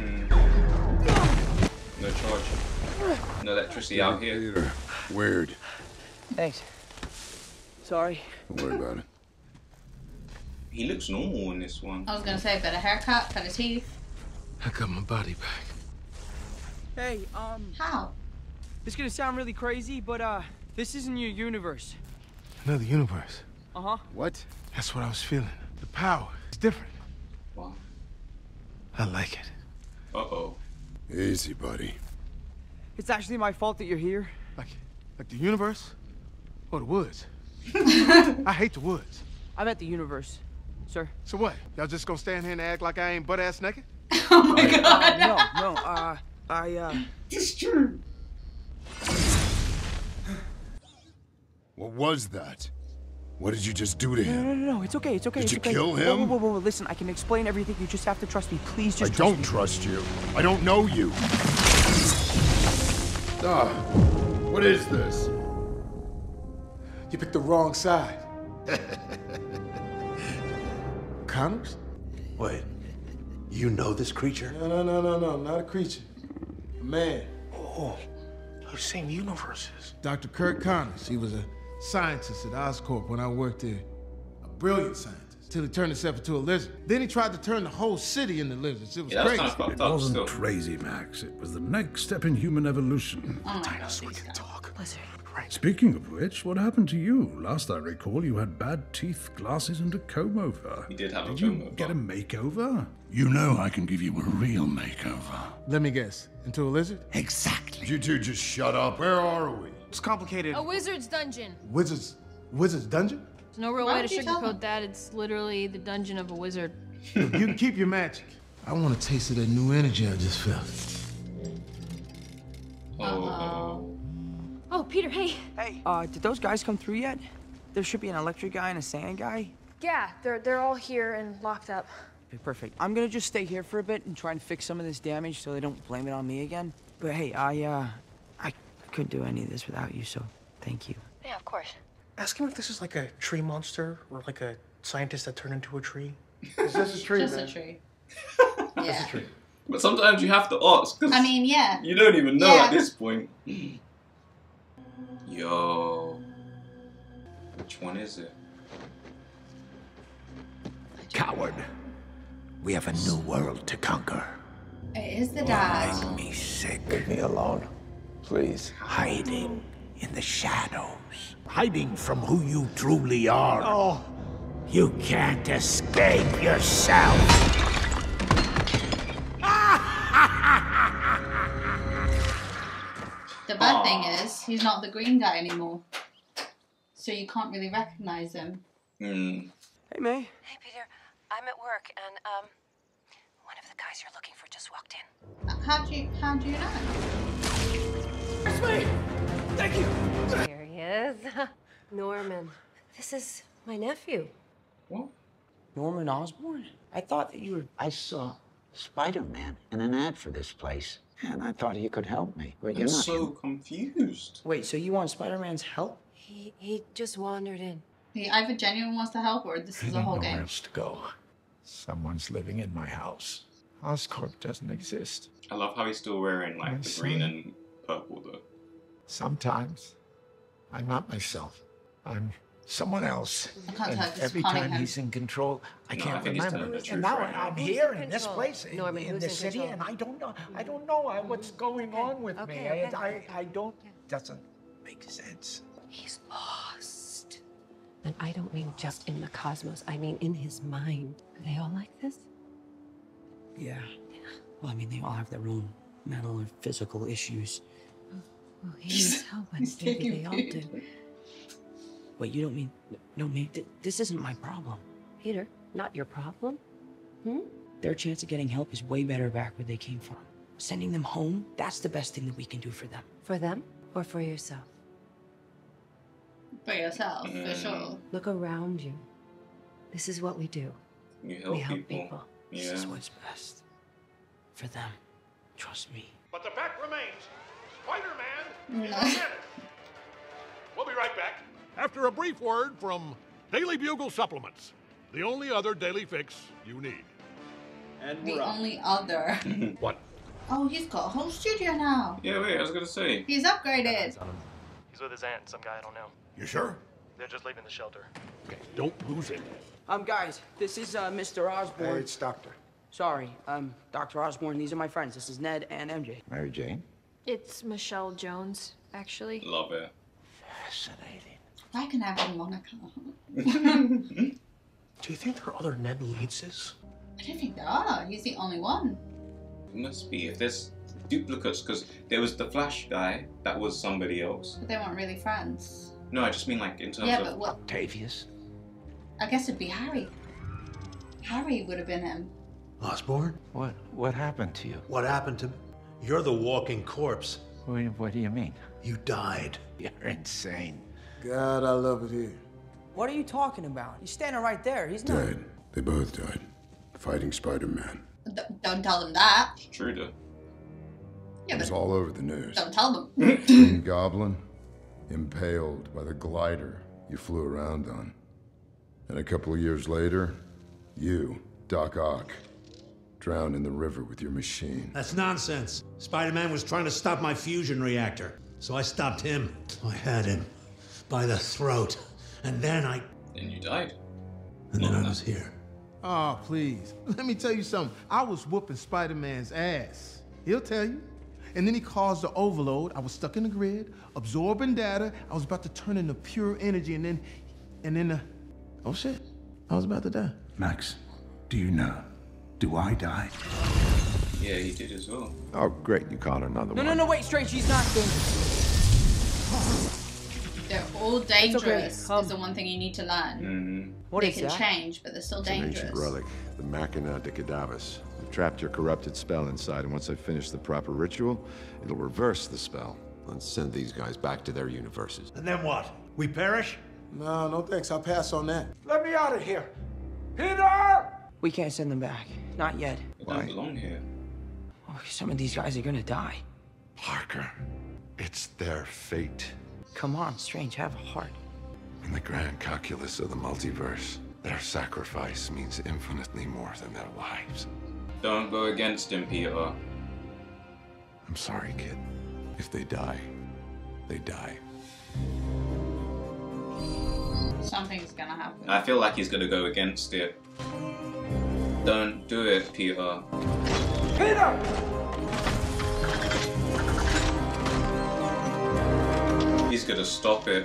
No charge. No electricity out here. Peter, weird. Thanks. Sorry. Don't worry about it. He looks normal in this one. I was gonna say, better haircut, better teeth. I got my body back. Hey, How? This is gonna sound really crazy, but this isn't your universe. Another universe. Uh-huh. What? That's what I was feeling. The power is different. Wow. I like it. Uh-oh. Easy, buddy. It's actually my fault that you're here. Like the universe? Or the woods? I hate the woods. I'm at the universe, sir. So what? Y'all just gonna stand here and act like I ain't butt-ass naked? Oh my god. No, It's true. What was that? What did you just do to him? No, it's okay, it's okay. Did it's you okay. kill him? Whoa, listen, I can explain everything. You just have to trust me. Please just I don't trust you. I don't know you. Ah, what is this? You picked the wrong side. Connors? Wait, you know this creature? No, not a creature. A man. Oh, same universes. Dr. Kirk Connors. He was a scientist at Oscorp when I worked there. A brilliant scientist. Till he turned himself into a lizard. Then he tried to turn the whole city into lizards. It was crazy. It wasn't crazy, Max. It was the next step in human evolution. Dinosaur can talk. Lizard. Speaking of which, what happened to you? Last I recall, you had bad teeth, glasses, and a comb-over. He did have a Did you comb-over. get a makeover? You know I can give you a real makeover. Let me guess. Into a lizard? Exactly. You two just shut up. Where are we? It's complicated. A wizard's dungeon. Wizard's dungeon? There's no real Why way would to you tell them? sugarcoat that. It's literally the dungeon of a wizard. You can keep your magic. I want a taste of that new energy I just felt. Oh, Peter, hey. Hey, did those guys come through yet? There should be an electric guy and a sand guy. Yeah, they're all here and locked up. Okay, perfect. I'm gonna just stay here for a bit and try and fix some of this damage so they don't blame it on me again. But hey, I couldn't do any of this without you, so thank you. Yeah, of course. Ask him if this is like a tree monster or like a scientist that turned into a tree. It's just a tree, Just man. a tree. Just Yeah. a tree. But sometimes you have to ask, because I mean, yeah. you don't even know Yeah. at this point. Yo. Which one is it? Coward. We have a new world to conquer. It is the dad. Make me sick. Leave me alone. Please. Hiding in the shadows. Hiding from who you truly are. Oh. You can't escape yourself. The bad thing is, he's not the green guy anymore. So you can't really recognize him. Hey, May. Hey, Peter. I'm at work, and, one of the guys you're looking for just walked in. How do you know? It's me! Thank you! Here he is. Norman. This is my nephew. What? Norman Osborn? I thought that you were... I saw Spider-Man in an ad for this place, and I thought he could help me. But I'm you're not. so confused. Wait, so you want Spider-Man's help? He just wandered in. He either genuinely wants to help or this is a whole Nowhere game. else to go. Someone's living in my house. Oscorp doesn't exist. I love how he's still wearing like My the son. green and purple though. Sometimes I'm not myself. I'm someone else. I can't And tell if it's every calming time him. he's in control, I No, I can't think he's telling remember. the truth And now right now. I'm Who's here in in this control? place, Norman, in who's this in city, control? and I don't know what's going on with me. Okay. I don't. Doesn't make sense. He's lost. And I don't mean just in the cosmos. I mean in his mind. Are they all like this? Yeah. Well, I mean, they all have their own mental and physical issues. Well, he needs help, and maybe they all do. Wait, you don't mean... No, May, this isn't my problem. Peter, not your problem? Their chance of getting help is way better back where they came from. Sending them home, that's the best thing that we can do for them. For them or for yourself? For yourself, for sure. Look around you. This is what we do. You help, We help people. This Yeah. is what's best. For them. Trust me. But the fact remains, Spider-Man is No. a menace. We'll be right back. After a brief word from Daily Bugle Supplements, the only other daily fix you need. And The only other. What? Oh, he's got a whole studio now. Yeah, wait, I was gonna say. He's upgraded. He's with his aunt, some guy I don't know. You sure? They're just leaving the shelter. Okay, don't lose it. Guys, this is, Mr. Osborn. It's Doctor. Sorry, Dr. Osborn. These are my friends. This is Ned and MJ. Mary Jane? It's Michelle Jones, actually. Love it. Fascinating. I can have a Monica. Do you think there are other Ned Leedses? I don't think there are. He's the only one. It must be if there's duplicates, because there was the Flash guy that was somebody else. But they weren't really friends. No, I just mean like in terms Yeah, of but what? Octavius? I guess it'd be Harry. Harry would have been him. Osborn? What happened to you? What happened to... You're the walking corpse. What do you mean? You died. You're insane. God, I love it here. What are you talking about? He's standing right there. He's not. Dead. They both died. Fighting Spider-Man. Don't tell them that. It's true, though. Yeah, It was but all over the news. don't tell them. Green Goblin, impaled by the glider you flew around on. And a couple of years later, you, Doc Ock, drowned in the river with your machine. That's nonsense. Spider-Man was trying to stop my fusion reactor, so I stopped him. I had him by the throat, and then Then you died. And then I was here. Oh, please. Let me tell you something. I was whooping Spider-Man's ass. He'll tell you. And then he caused the overload. I was stuck in the grid, absorbing data. I was about to turn into pure energy, and then, oh shit, I was about to die. Max, do you know? Do I die? Yeah, he did as well. Oh, great, you caught another one. No, wait, Strange, he's not dangerous. They're all dangerous. okay. Is the one thing you need to learn. What they is can that? change, but they're still It's an dangerous. ancient relic, the Machina de Cadavus. We've trapped your corrupted spell inside, and once I finish the proper ritual, it'll reverse the spell. Let's send these guys back to their universes. And then what? We perish? No thanks. I'll pass on that. Let me out of here. Peter! We can't send them back. Not yet. They don't belong here. Oh, some of these guys are gonna die. Parker, it's their fate. Come on, Strange, have a heart. In the grand calculus of the multiverse, their sacrifice means infinitely more than their lives. Don't go against him, Peter. I'm sorry, kid. If they die, they die. Something's gonna happen. I feel like he's gonna go against it. Don't do it, Peter. Peter! He's gonna stop it.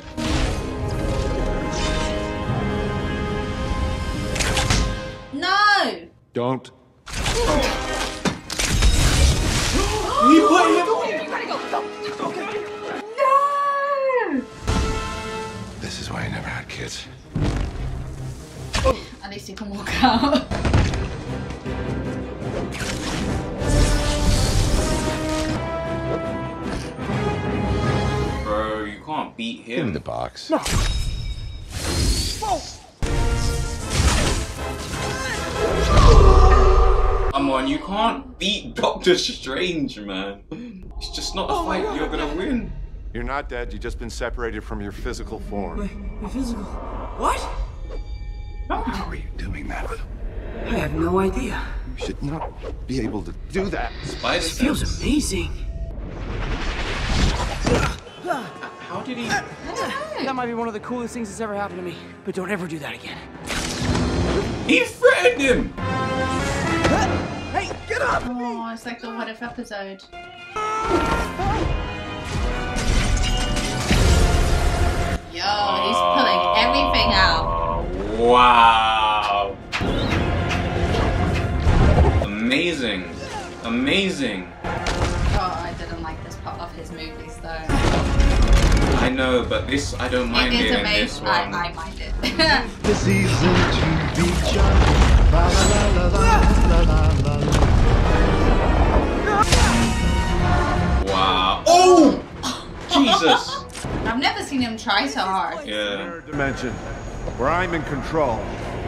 No! Don't. You gotta go. No! This is why I never had kids. At least you can walk out. Bro, you can't beat him. In the box. No. Come on, you can't beat Doctor Strange, man. It's just not a fight you're gonna win. You're not dead, you've just been separated from your physical form. My physical. What? How are you doing that? I have no idea. You should not be able to do that. Spider This feels amazing. How did he? That might be one of the coolest things that's ever happened to me. But don't ever do that again. He threatened him! Hey, get up! Oh, it's like the What If episode. Yo, he's pulling everything out. Wow. Amazing. Amazing. Oh, I didn't like this part of his movies though. I know, but this, I don't mind It it is in this amazing. one. I mind it. The season to be jumped. La la la la la la la. Wow. Oh! Jesus. I've never seen him try so hard. Yeah. Dimension, where I'm in control.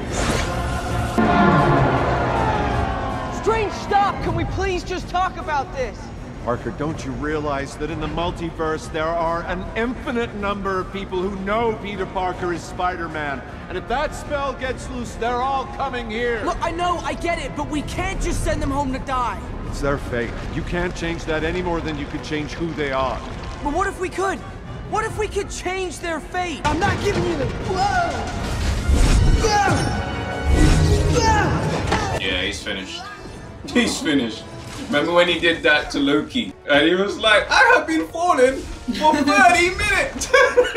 Strange, stop! Can we please just talk about this? Parker, don't you realize that in the multiverse there are an infinite number of people who know Peter Parker is Spider-Man? And if that spell gets loose, they're all coming here. Look, I know, I get it, but we can't just send them home to die. It's their fate. You can't change that any more than you could change who they are. But what if we could? What if we could change their fate? I'm not giving you the... Yeah, he's finished. He's finished. Remember when he did that to Loki? And he was like, I have been falling for 30 minutes!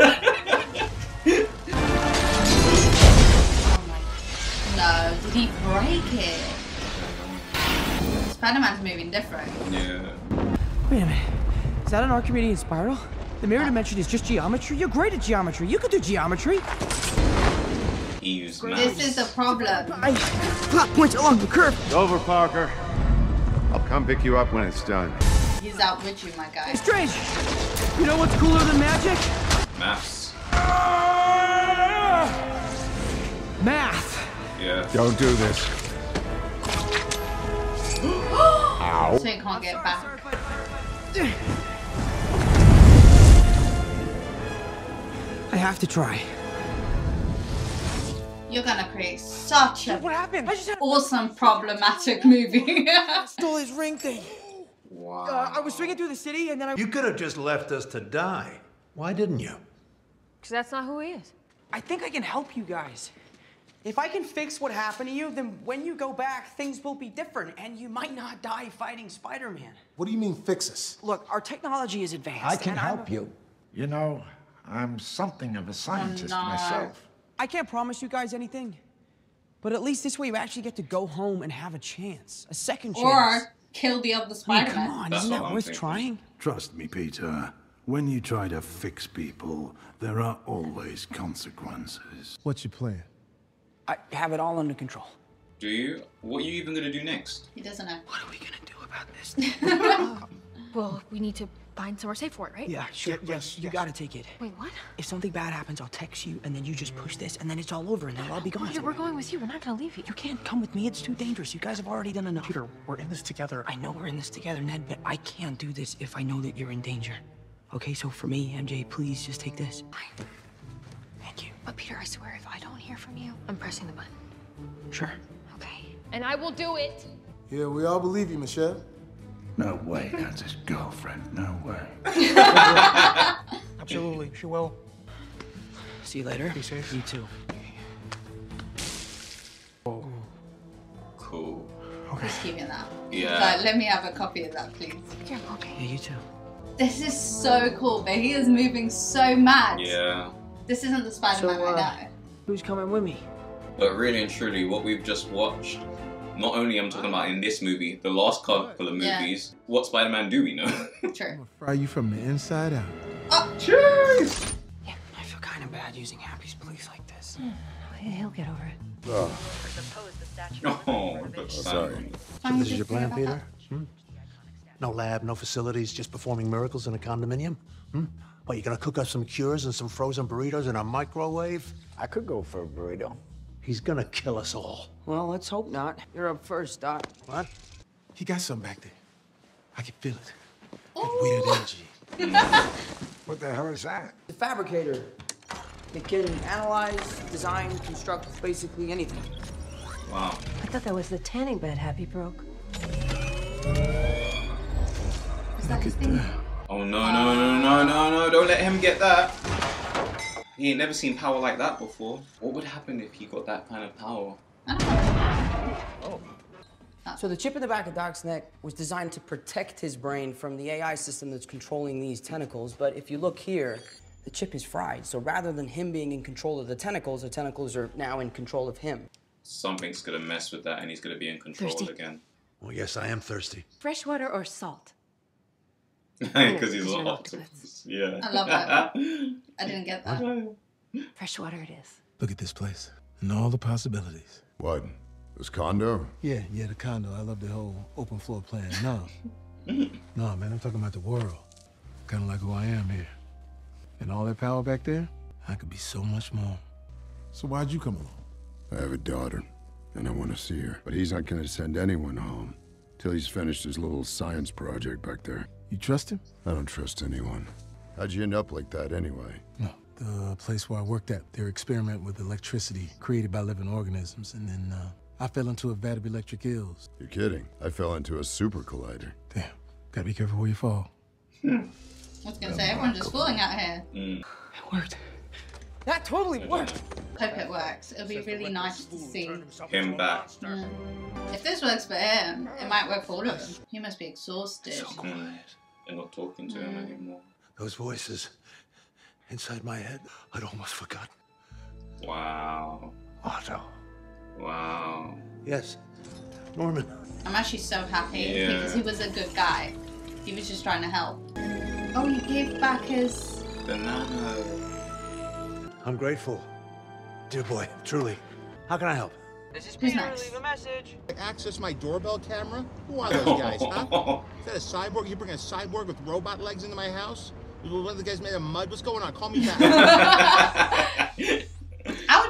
No, did he break it? Spider-Man's moving different. Yeah. Wait a minute. Is that an Archimedean spiral? The mirror dimension is just geometry? You're great at geometry. You could do geometry. He used This is the problem. Plot points along the curve. It's over, Parker. I'll come pick you up when it's done. He's out with you, my guy. Strange! You know what's cooler than magic? Maths. Math. Yeah. Don't do this. Ow. So you can't get back. I have to try. You're gonna create such a What happened? I just had awesome problematic movie. stole his ring thing. Wow. I was swinging through the city and then I... You could have just left us to die. Why didn't you? Because that's not who he is. I think I can help you guys. If I can fix what happened to you, then when you go back, things will be different, and you might not die fighting Spider-Man. What do you mean, fix us? Look, our technology is advanced. I can and help you. You know, I'm something of a scientist myself. I can't promise you guys anything, but at least this way you actually get to go home and have a chance, a second chance. Or kill the other Spider-Man. Come on, isn't that worth trying? Trust me, Peter. When you try to fix people, there are always consequences. What's your plan? I have it all under control. Do you? What are you even gonna do next? He doesn't know. What are we gonna do about this? Well, we need to find somewhere safe for it, right? Yeah, sure. Yes, you gotta take it. Wait, what? If something bad happens, I'll text you, and then you just push this, and then it's all over, and then I'll be gone. Peter, we're going with you. We're not gonna leave you. You can't come with me. It's too dangerous. You guys have already done enough. Peter, we're in this together. I know we're in this together, Ned, but I can't do this if I know that you're in danger. Okay, so for me, MJ, please just take this. Fine. Thank you. But Peter, I swear, if I don't hear from you, I'm pressing the button. Sure. Okay. And I will do it. Yeah, we all believe you, Michelle. No way, that's his girlfriend. No way. Absolutely, she will. See you later. Be safe. You too. Oh. Cool. Who's keeping that? Yeah. Let me have a copy of that, please. Yeah, okay. Yeah, you too. This is so cool, but he is moving so mad. Yeah. This isn't the Spider-Man I know. Who's coming with me? But really and truly, what we've just watched, not only I'm talking about in this movie, the last couple of movies, what Spider-Man do we know? True. Fry you from the inside out. Oh, cheers! Yeah, I feel kind of bad using Happy's place like this. He'll get over it. Oh. Oh, but sorry. So this is your plan, Peter? No lab, no facilities, just performing miracles in a condominium? What, you gonna cook up some cures and some frozen burritos in a microwave? I could go for a burrito. He's gonna kill us all. Well, let's hope not. You're up first, Doc. What? He got something back there. I can feel it. That weird energy. What the hell is that? The fabricator. It can analyze, design, construct basically anything. Wow. I thought that was the tanning bed Happy broke. Look at that. Oh no, don't let him get that. He ain't never seen power like that before. What would happen if he got that kind of power? So the chip in the back of Doc's neck was designed to protect his brain from the AI system that's controlling these tentacles. But if you look here, the chip is fried. So rather than him being in control of the tentacles are now in control of him. Something's gonna mess with that and he's gonna be in control again. Well, yes, I am thirsty. Fresh water or salt? Because he's an octopus. Yeah. I love that. I didn't get that. Fresh water it is. Look at this place and all the possibilities. What? This condo? Yeah, the condo. I love the whole open floor plan. No, man, I'm talking about the world. Kind of like who I am here. And all that power back there, I could be so much more. So why'd you come along? I have a daughter, and I want to see her. But he's not going to send anyone home till he's finished his little science project back there. You trust him? I don't trust anyone. How'd you end up like that anyway? No, the place where I worked at, their experiment with electricity created by living organisms, and then I fell into a vat of electric eels. You're kidding. I fell into a super collider. Damn, gotta be careful where you fall. I was gonna say, everyone's just falling out here. It worked. That totally worked. Hope it works. It'll be really nice to see him back. Yeah. If this works for him, it might work for all of them. He must be exhausted. And not talking to him anymore. Those voices inside my head, I'd almost forgotten. Wow. Otto. Wow. Yes, Norman. I'm actually so happy Yeah. because he was a good guy. He was just trying to help. Oh, he gave back his... Banana. I'm grateful. Dear boy, truly. How can I help? This is Who's Peter. next? Leave a message. Access my doorbell camera? Who are those guys, huh? Is that a cyborg? You bring a cyborg with robot legs into my house? One of the guys made of mud? What's going on? Call me back. I would be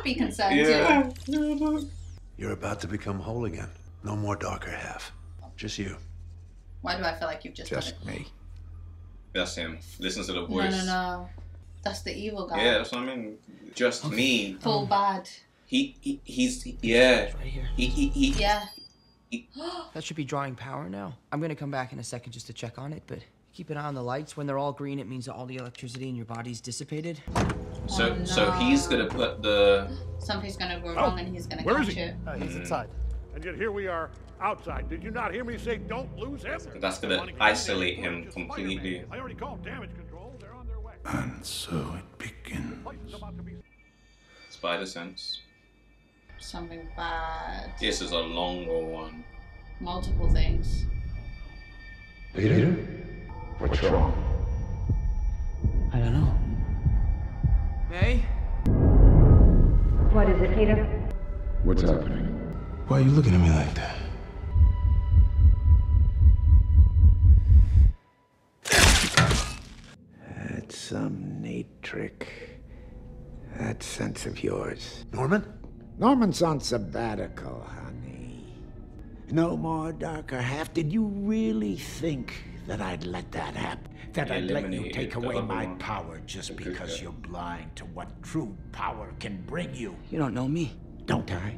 be concerned Yeah. too. You're about to become whole again. No more darker half. Just you. Why do I feel like you've just done it? me. That's him. Listen to the No, voice. no. That's the evil guy. Yeah, that's what I mean. Just me. Full bad. He's yeah. He Yeah. That should be drawing power now. I'm gonna come back in a second just to check on it, but keep an eye on the lights. When they're all green, it means that all the electricity in your body's dissipated. So he's gonna put the. Something's gonna go wrong and he's gonna Where is catch he? it. He's inside. And yet here we are outside. Did you not hear me say don't lose him? That's gonna isolate him completely. I already called damage control. They're on their way. And so it begins. Spider sense. Something bad. This is a longer one. Multiple things. Peter? What's wrong? I don't know. May? What is it, Peter? What's happening? Why are you looking at me like that? That's some neat trick. That sense of yours. Norman? Norman's on sabbatical, honey. No more darker half. Did you really think that I'd let that happen? That I'd let you take away my power just because you're blind to what true power can bring you? You don't know me. Don't I?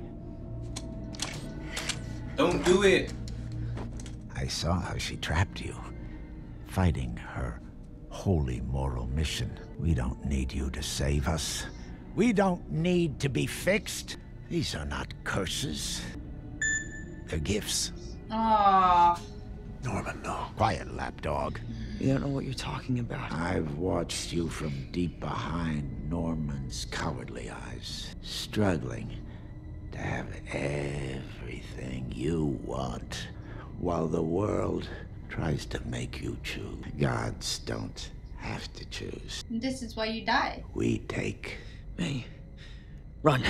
Don't do it. I saw how she trapped you, fighting her holy moral mission. We don't need you to save us. We don't need to be fixed. These are not curses. They're gifts. Aww. Norman, no. Quiet, lapdog. You don't know what you're talking about. I've watched you from deep behind Norman's cowardly eyes, struggling to have everything you want, while the world tries to make you choose. Gods don't have to choose. This is why you die. We take. May. Run.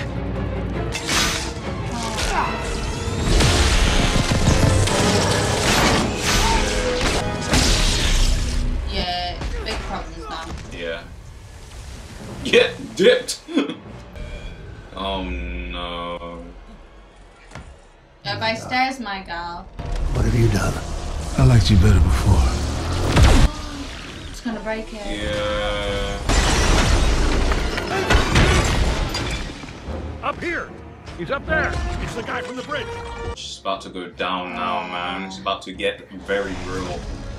Yeah, big problems now. Yeah. Get dipped. Oh no. Go by stairs, my gal. What have you done? I liked you better before. It's gonna break it. Yeah. Up here. He's up there. It's the guy from the bridge. It's about to go down now, man. It's about to get very real.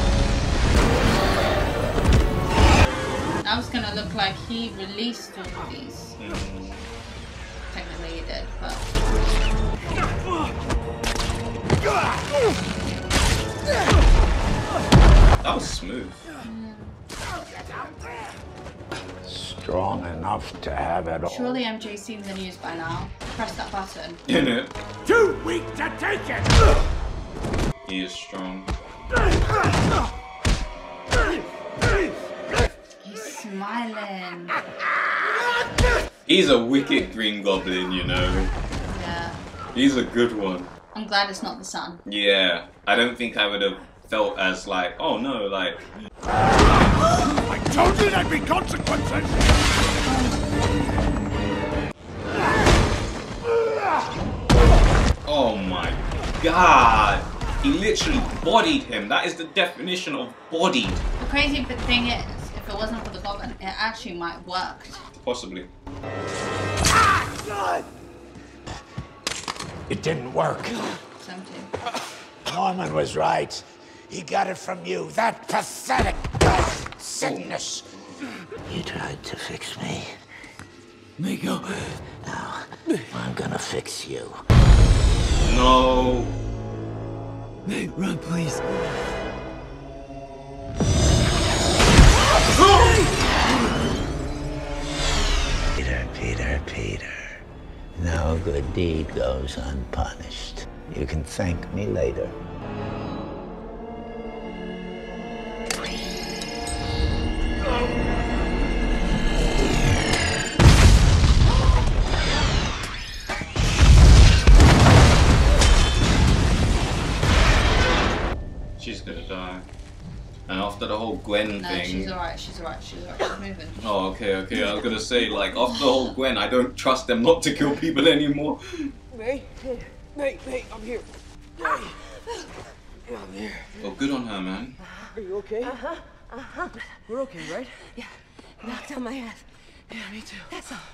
Now it's gonna look like he released all of these. Technically he did, but... That was smooth. Strong enough to have it all. Surely MJ's seen the news by now. Press that button. In it. Too weak to take it! He is strong. He's smiling. He's a wicked Green Goblin, you know. Yeah. He's a good one. I'm glad it's not the sun. Yeah. I don't think I would have felt as like, oh no, like... I told you there'd be consequences! Oh my god! He literally bodied him. That is the definition of bodied. The crazy thing is, if it wasn't for the goblin, it actually might have worked. Possibly. It didn't work. Something. Norman was right. He got it from you. That pathetic sickness. You tried to fix me. Miko. Now, I'm gonna fix you. No. May, run, please. Peter. No good deed goes unpunished. You can thank me later. She's gonna die. And after the whole Gwen No, thing... she's alright, she's alright, she's alright, she's moving. Oh, okay. I was gonna say, like, after the whole Gwen, I don't trust them not to kill people anymore. May, I'm here. May. I'm here. Oh, good on her, man. Are you okay? We're okay, right? Yeah. Knocked on my ass. Yeah, me too. That's all.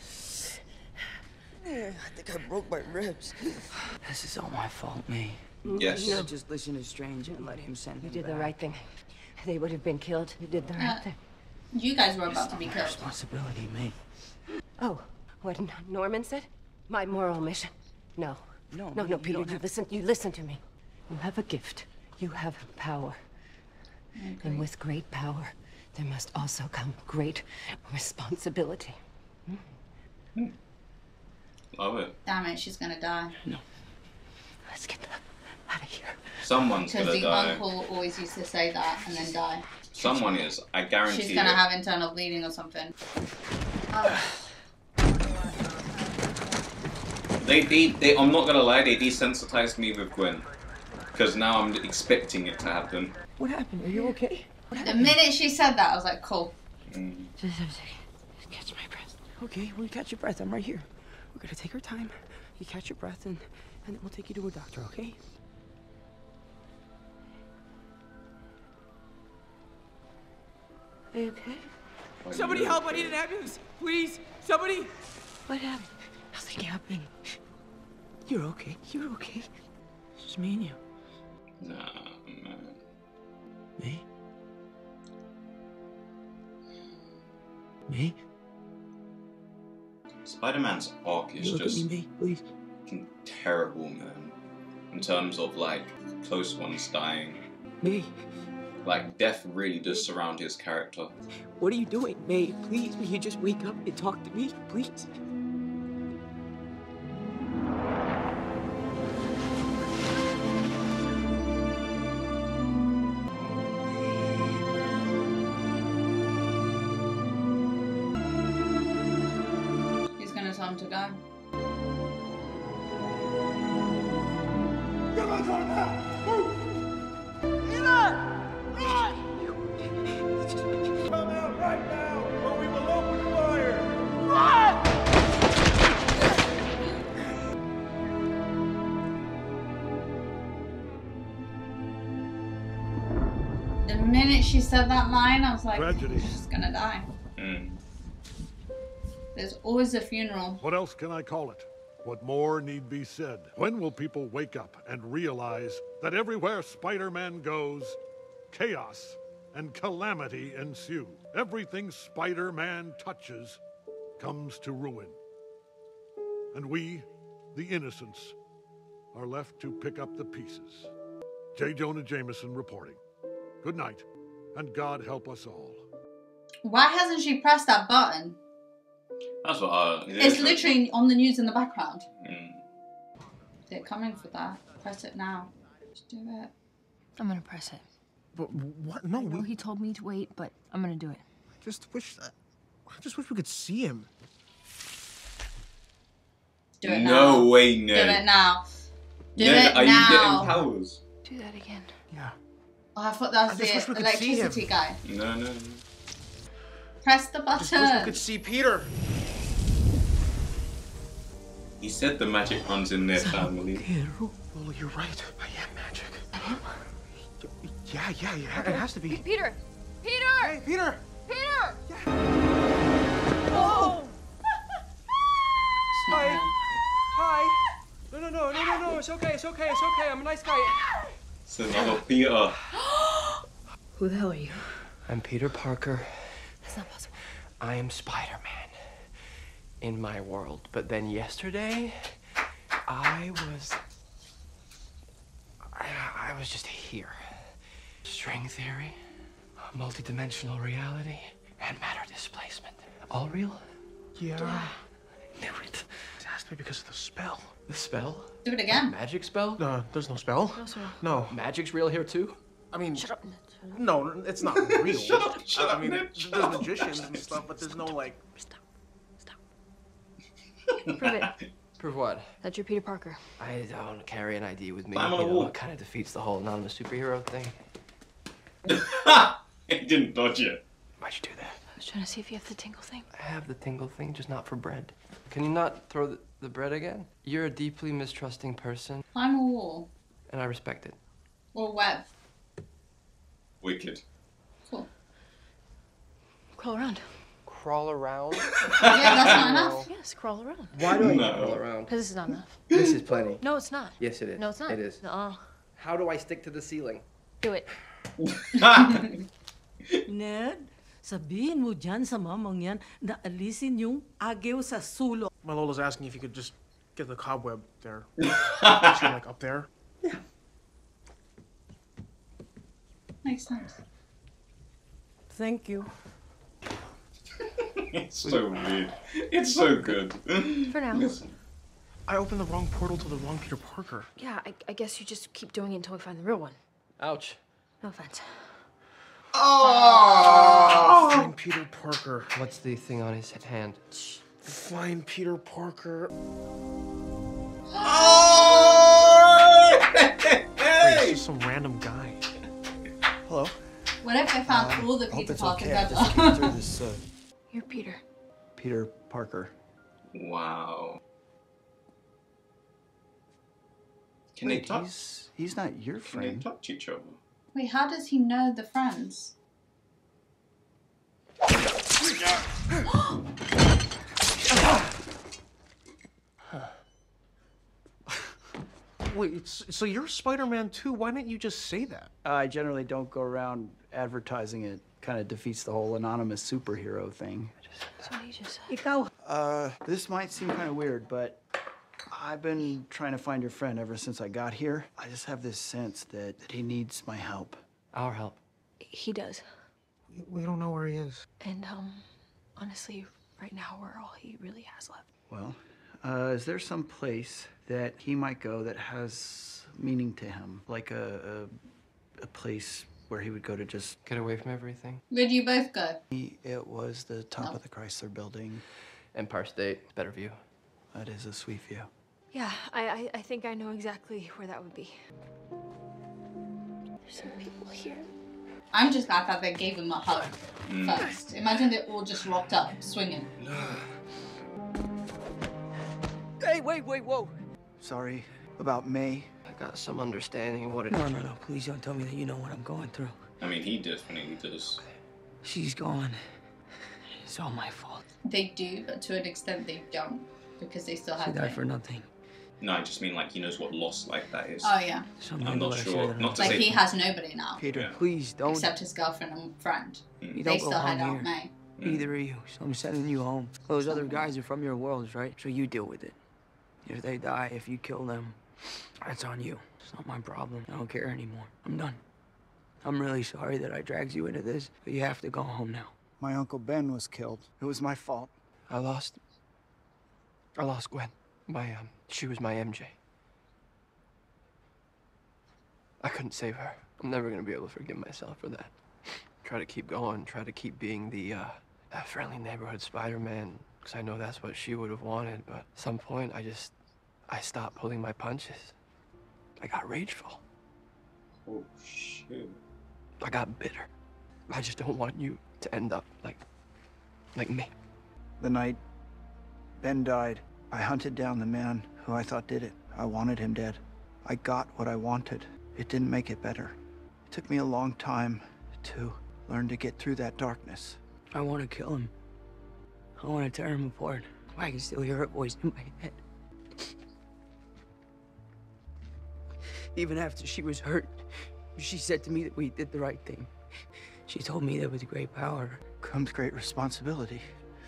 Yeah, I think I broke my ribs. This is all my fault, May. Yes. You know, just listen to Strange and let him send You him did the back. right thing. They would have been killed. You did the right thing. You guys were about to be My killed. responsibility, May. Oh, what Norman said? My moral mission. No. No, No, you Peter, don't have you listen to me. You have a gift. You have power. And with great power, there must also come great responsibility. Love it. Damn it, she's gonna die. No. Let's get out of here. Someone's Because gonna the die. uncle always used to say that and then die. Someone is. I guarantee She's gonna it. have internal bleeding or something. They, I'm not gonna lie, they desensitized me with Gwen. Because now I'm expecting it to happen. What happened? Are you okay? The minute she said that, I was like, cool. Just a second. Just catch my breath. Okay, well, you catch your breath. I'm right here. We're gonna take our time. You catch your breath, and then we'll take you to a doctor, okay? Are you okay? Somebody help! I need an ambulance! Please! Somebody! What happened? Nothing happened. You're okay. You're okay. It's just me and you. Nah, man. Me? Me? Spider-Man's arc is You look just at me, please. fucking terrible, man. In terms of, like, close ones dying. Me? Like, death really does surround his character. What are you doing, May? Please, will you just wake up and talk to me, please? He's gonna tell him to go. Come out right now, or we will open fire! The minute she said that line, I was like, Tragedy. she's gonna die. There's always a funeral. What else can I call it? What more need be said? When will people wake up and realize that everywhere Spider-Man goes, chaos and calamity ensue? Everything Spider-Man touches comes to ruin. And we, the innocents, are left to pick up the pieces. J. Jonah Jameson reporting. Good night, and God help us all. Why hasn't she pressed that button? That's what It's literally on the news in the background. They're coming for that. Press it now. Just do it. I'm gonna press it. But what? No, Well, he told me to wait, but I'm gonna do it. I just wish we could see him. Do it No now. way, Do Ned. it now. Do Ned, it are now. you getting powers? Do that again. Yeah. Oh, I thought that was I just wish the we could see him. electricity guy. No. Press the I just wish we button. could see Peter. He said the magic runs in their family. Oh, you're right. I am magic. Yeah, it has to be. Peter! Peter! Hey, Peter! Peter! Oh! Hi. Hi. No. It's okay. I'm a nice guy. It's another Peter. Who the hell are you? I'm Peter Parker. That's not possible. I am Spider-Man in my world. But then yesterday, I was just here. String theory, multidimensional reality, and matter displacement. All real? Yeah. Knew it. It has to be because of the spell. The spell? Do it again. Magic spell? No, there's no spell. No, sir. No. Magic's real here too? I mean, Shut up. no, it's not real. Shut up, I mean, Ned, there's magicians and stuff, but there's no like. Prove it. Prove what? That you're Peter Parker. I don't carry an ID with me. Climb on You a know, wall. it kind of defeats the whole anonymous superhero thing. He didn't dodge it. Why'd you do that? I was trying to see if you have the tingle thing. I have the tingle thing, just not for bread. Can you not throw the bread again? You're a deeply mistrusting person, Climb a wall. and I respect it. Or web. Wicked. Cool. Crawl around. Crawl around? Yeah, that's not enough. Yes, crawl around. Why do I No. crawl around? Because this is not enough. This is plenty. No, it's not. Yes, it is. No, it's not. It is. No. How do I stick to the ceiling? Do it. Ned, sabihin mo dyan sa mamang yan na alisin yung agyo sa sulok. My Lola's asking if you could just get the cobweb there. So, like up there. Makes sense. Thank you. It's so weird. It's so good. For now. I opened the wrong portal to the wrong Peter Parker. Yeah, I guess you just keep doing it until we find the real one. Ouch. No offense. Oh! Find Peter Parker. What's the thing on his hand? Find Peter Parker. Oh! Wait, it's some random guy. Hello. What if I found all the I hope Peter it's Parkers okay. I ever? just came through this. You're Peter. Peter Parker. Wow. Can Wait, they touch? he's not your Can they friend. touch each other? Wait, how does he know the friends? Wait, so you're Spider-Man too? Why didn't you just say that? I generally don't go around advertising it. Kind of defeats the whole anonymous superhero thing. That's what he just said. Ikaw. This might seem kind of weird, but I've been trying to find your friend ever since I got here. I just have this sense that he needs my help. Our help. He does. We don't know where he is. And, honestly, right now we're all he really has left. Well, is there some place that he might go that has meaning to him? Like a place where he would go to just get away from everything? Where'd you both go? It was the top of the Chrysler Building. Empire State. Better view. That is a sweet view. Yeah, I think I know exactly where that would be. There's some people here. I'm just glad that they gave him a hug first. Imagine they all just rocked up, swinging. Hey, wait, whoa. Sorry about May. I got some understanding of what it No, please don't tell me that you know what I'm going through. I mean, he definitely does. She's gone. It's all my fault. They do, but to an extent they don't. Because they still She have died May. for nothing. No, I just mean like he knows what loss like that is. Oh, yeah. I'm not sure. Not to Like, say he has nobody now. Peter, please don't. Except his girlfriend and friend. You They don't still go had home Aunt here. May. Neither of you. So I'm sending you home. Those other guys are from your worlds, right? So you deal with it. If they die, if you kill them, that's on you. It's not my problem. I don't care anymore. I'm done. I'm really sorry that I dragged you into this, but you have to go home now. My Uncle Ben was killed. It was my fault. I lost Gwen. She was my MJ. I couldn't save her. I'm never gonna be able to forgive myself for that. Try to keep going, try to keep being the friendly neighborhood Spider-Man, because I know that's what she would have wanted, but at some point I stopped pulling my punches. I got rageful. Oh, shit. I got bitter. I just don't want you to end up like me. The night Ben died, I hunted down the man who I thought did it. I wanted him dead. I got what I wanted. It didn't make it better. It took me a long time to learn to get through that darkness. I want to kill him. I want to tear him apart. I can still hear her voice in my head. Even after she was hurt, she said to me that we did the right thing. She told me that with great power comes great responsibility.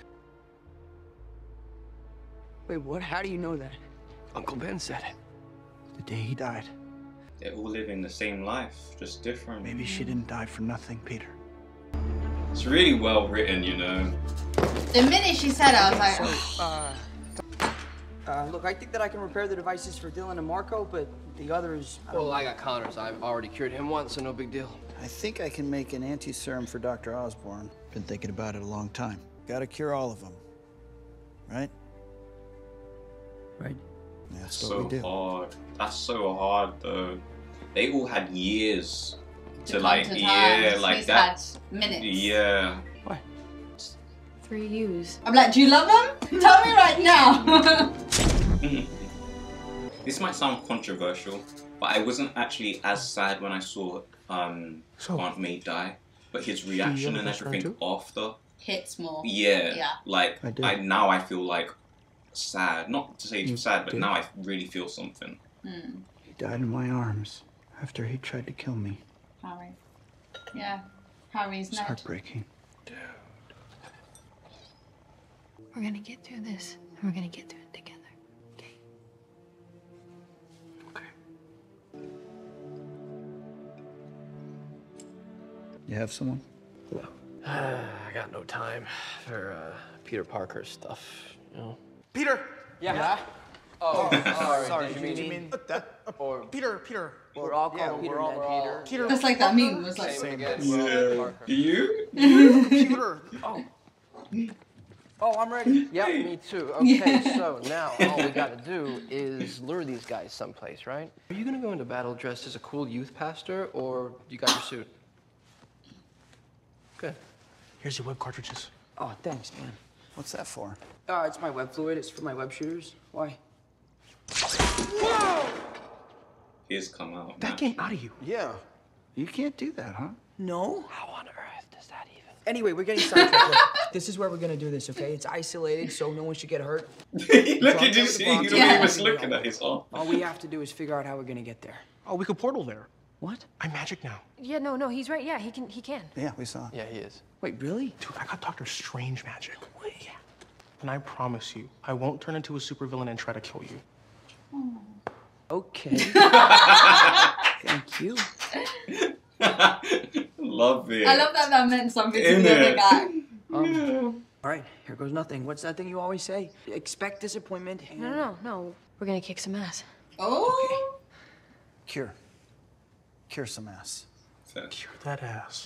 Wait, what? How do you know that? Uncle Ben said it. The day he died. They're all living the same life, just different. Maybe she didn't die for nothing, Peter. It's really well written, you know. The minute she said it, I was like, Look, I think that I can repair the devices for Dylan and Marco, but the others... Well, I got Connors. I've already cured him once, so no big deal. I think I can make an anti-serum for Dr. Osborn. Been thinking about it a long time. Gotta cure all of them. Right? Right. That's so what we do. hard. That's so hard, though. They all had years to like, Count his yeah, hands. like He's that. had minutes. Yeah. 3 U's. I'm like, do you love him? Tell me right now. This might sound controversial, but I wasn't actually as sad when I saw Aunt May die. But his reaction and everything after. Hits more. Yeah. Yeah. Like, I did. now I feel like sad. Not to say sad, but did? now I really feel something. He died in my arms after he tried to kill me. Harry. Yeah. Harry's It's Ned. heartbreaking. We're gonna get through this, and we're gonna get through it together. You have someone? No. I got no time for Peter Parker stuff, you know? Peter! Yeah? Oh, sorry. Did you mean that? or Peter. we're all Yeah, called Peter we're all- then, we're all- Peter? Peter. Just like that meme was like. Same again. Yeah. You? Peter. Oh, I'm ready. Yeah, me too. Okay, so now all we gotta do is lure these guys someplace, right? Are you gonna go into battle dressed as a cool youth pastor, or you got your suit? Good. Here's your web cartridges. Oh, thanks, man. What's that for? It's my web fluid. It's for my web shooters. Why? He's come out. That came out of you. Yeah. You can't do that, huh? No. How on earth does that even? Anyway, we're getting sidetracked. Look, this is where we're gonna do this, okay? It's isolated, so no one should get hurt. Look at you, see, you don't even was looking at his arm. All we have to do is figure out how we're gonna get there. Oh, we could portal there. What? I'm magic now. Yeah, no, he's right. Yeah, he can. Yeah, we saw it. Yeah, he is. Wait, really? Dude, I got Doctor Strange magic. Yeah. And I promise you, I won't turn into a supervillain and try to kill you. Okay. Thank you. Love it. I love that meant something to Isn't the other it? guy. All right, here goes nothing. What's that thing you always say? Expect disappointment. And... No. We're gonna kick some ass. Oh. Cure some ass. Cure that ass.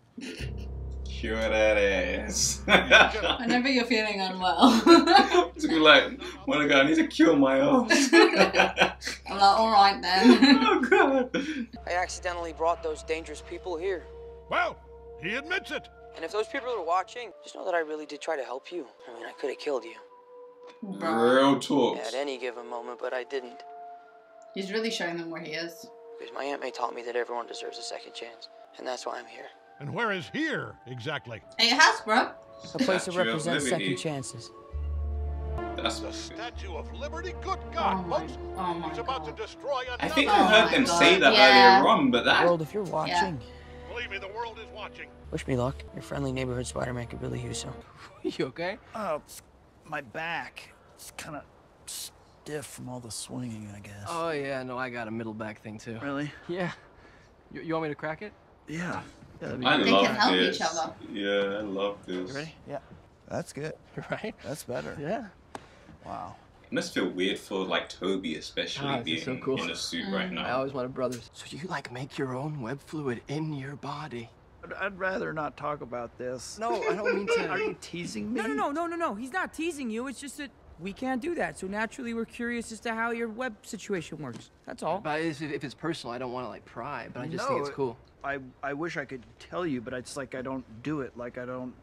Cure that ass. Whenever you're feeling unwell. To be like, one guy, I need to cure my ass. I'm like, all right then. Oh god. I accidentally brought those dangerous people here. Well, he admits it. And if those people are watching, just know that I really did try to help you. I mean, I could have killed you. Real talk. At any given moment, but I didn't. He's really showing them where he is. Because my Aunt May taught me that everyone deserves a second chance. And that's why I'm here. And where is here exactly? Hey, Hasbro. A place that Statue of represents Liberty. second chances. That's The Statue of Liberty? Good God, folks! He's about to destroy another. I think I heard them God. say that Yeah. earlier on, but that. World, if you're watching, Believe me, the world is watching. wish me luck. Your friendly neighborhood Spider-Man could really use some. You okay? Oh, my back. It's kind of stiff from all the swinging, I guess. Oh yeah, no, I got a middle back thing too. Really? Yeah. You want me to crack it? Yeah. That'd be I great. They love can help this. each other. Yeah, I love this. You ready? Yeah. That's good. Right? That's better. Yeah. Wow. It must feel weird for like Toby, especially this is being so cool. in a suit right I now. always wanted brothers. So you like make your own web fluid in your body? I'd rather not talk about this. No, I don't mean to. Are you teasing me? No. He's not teasing you. It's just that we can't do that. So naturally, we're curious as to how your web situation works. That's all. But if it's personal, I don't want to like pry. But I just think it's cool. I wish I could tell you, but it's like I don't do it. Like I don't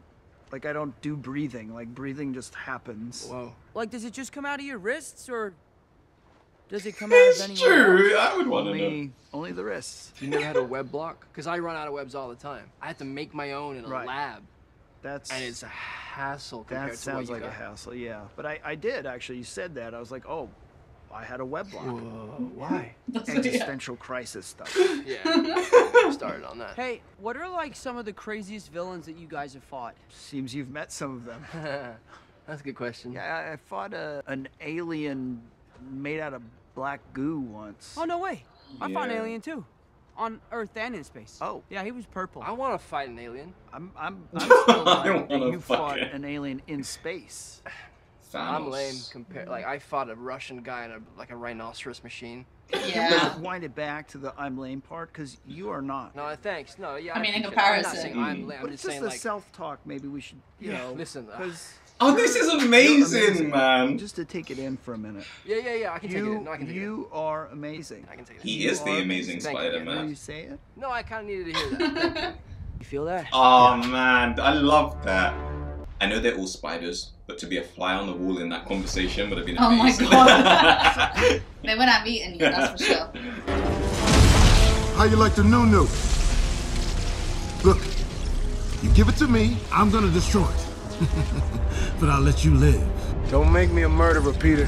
do breathing. Like breathing just happens. Whoa. Like, does it just come out of your wrists, or does it come out of anywhere True, else? I would want to know. Only the wrists. You never had a web block? Because I run out of webs all the time. I have to make my own in a Right. lab. That's And it's a hassle compared that to what sounds you like a got. hassle. Yeah, but I did actually. You said that. I was like, oh, I had a web block. Whoa, why? Existential crisis stuff. Yeah. Started on that. Hey, what are like some of the craziest villains that you guys have fought? Seems you've met some of them. That's a good question. Yeah, I fought an alien made out of black goo once. Oh no way! I fought an Yeah. alien too, on Earth and in space. Oh. Yeah, he was purple. I want to fight an alien. I'm still I lying that wanna you fought fuck it. an alien in space. I'm Thanos. lame compared. Like I fought a Russian guy in a rhinoceros machine. Yeah. Wind it back to the I'm lame part, because you are not. No, thanks. No, yeah. I mean, in appreciate it. I'm not comparison. saying I'm lame. But I'm it's just saying the like. self-talk. Maybe we should, you know. Listen, because Oh, this is amazing, man. Just to take it in for a minute. Yeah, I can take it in. No, I can take it in. You are amazing. I can take it in. He is the amazing Thank you. Will Spider-Man. you say it? No, I kind of needed to hear that. Thank you. You feel that? Oh man, I love that. I know they're all spiders, but to be a fly on the wall in that conversation would have been Oh my amazing. god. They would have eaten you, that's for sure. How you like the new? Look, you give it to me, I'm gonna destroy it. But I'll let you live. Don't make me a murderer, Peter.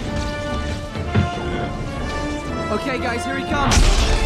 Okay, guys, here he comes.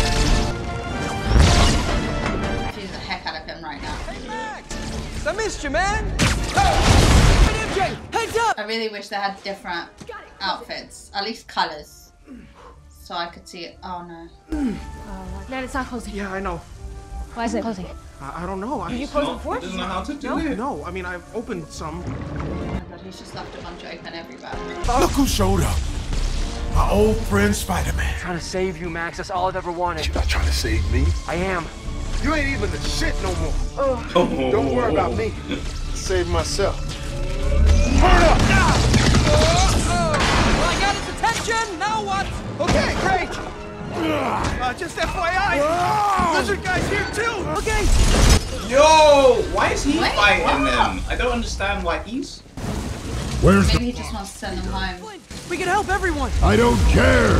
She's the heck out of him right now. I missed you, man. MJ, heads up. I really wish they had different outfits, at least colors, so I could see it. Oh no. Dad, it's not closing. Yeah, I know. Why is it closing? I don't know. Did you close it before? He doesn't know how to do it. No, I mean, I've opened some. Oh my god, he's just left a bunch open everywhere. Look who showed up. My old friend Spider-Man. I'm trying to save you, Max. That's all I've ever wanted. You're not trying to save me. I am. You ain't even the shit no more. Oh. Don't worry about me. Save myself. Hurry up! Well, I got his attention. Now what? Okay, great. Just FYI, Lizard guy's here too. Okay. Yo, why is he Wait, fighting what? them? I don't understand why he's. Where's Maybe he just wants to send them home. We can help everyone. I don't care.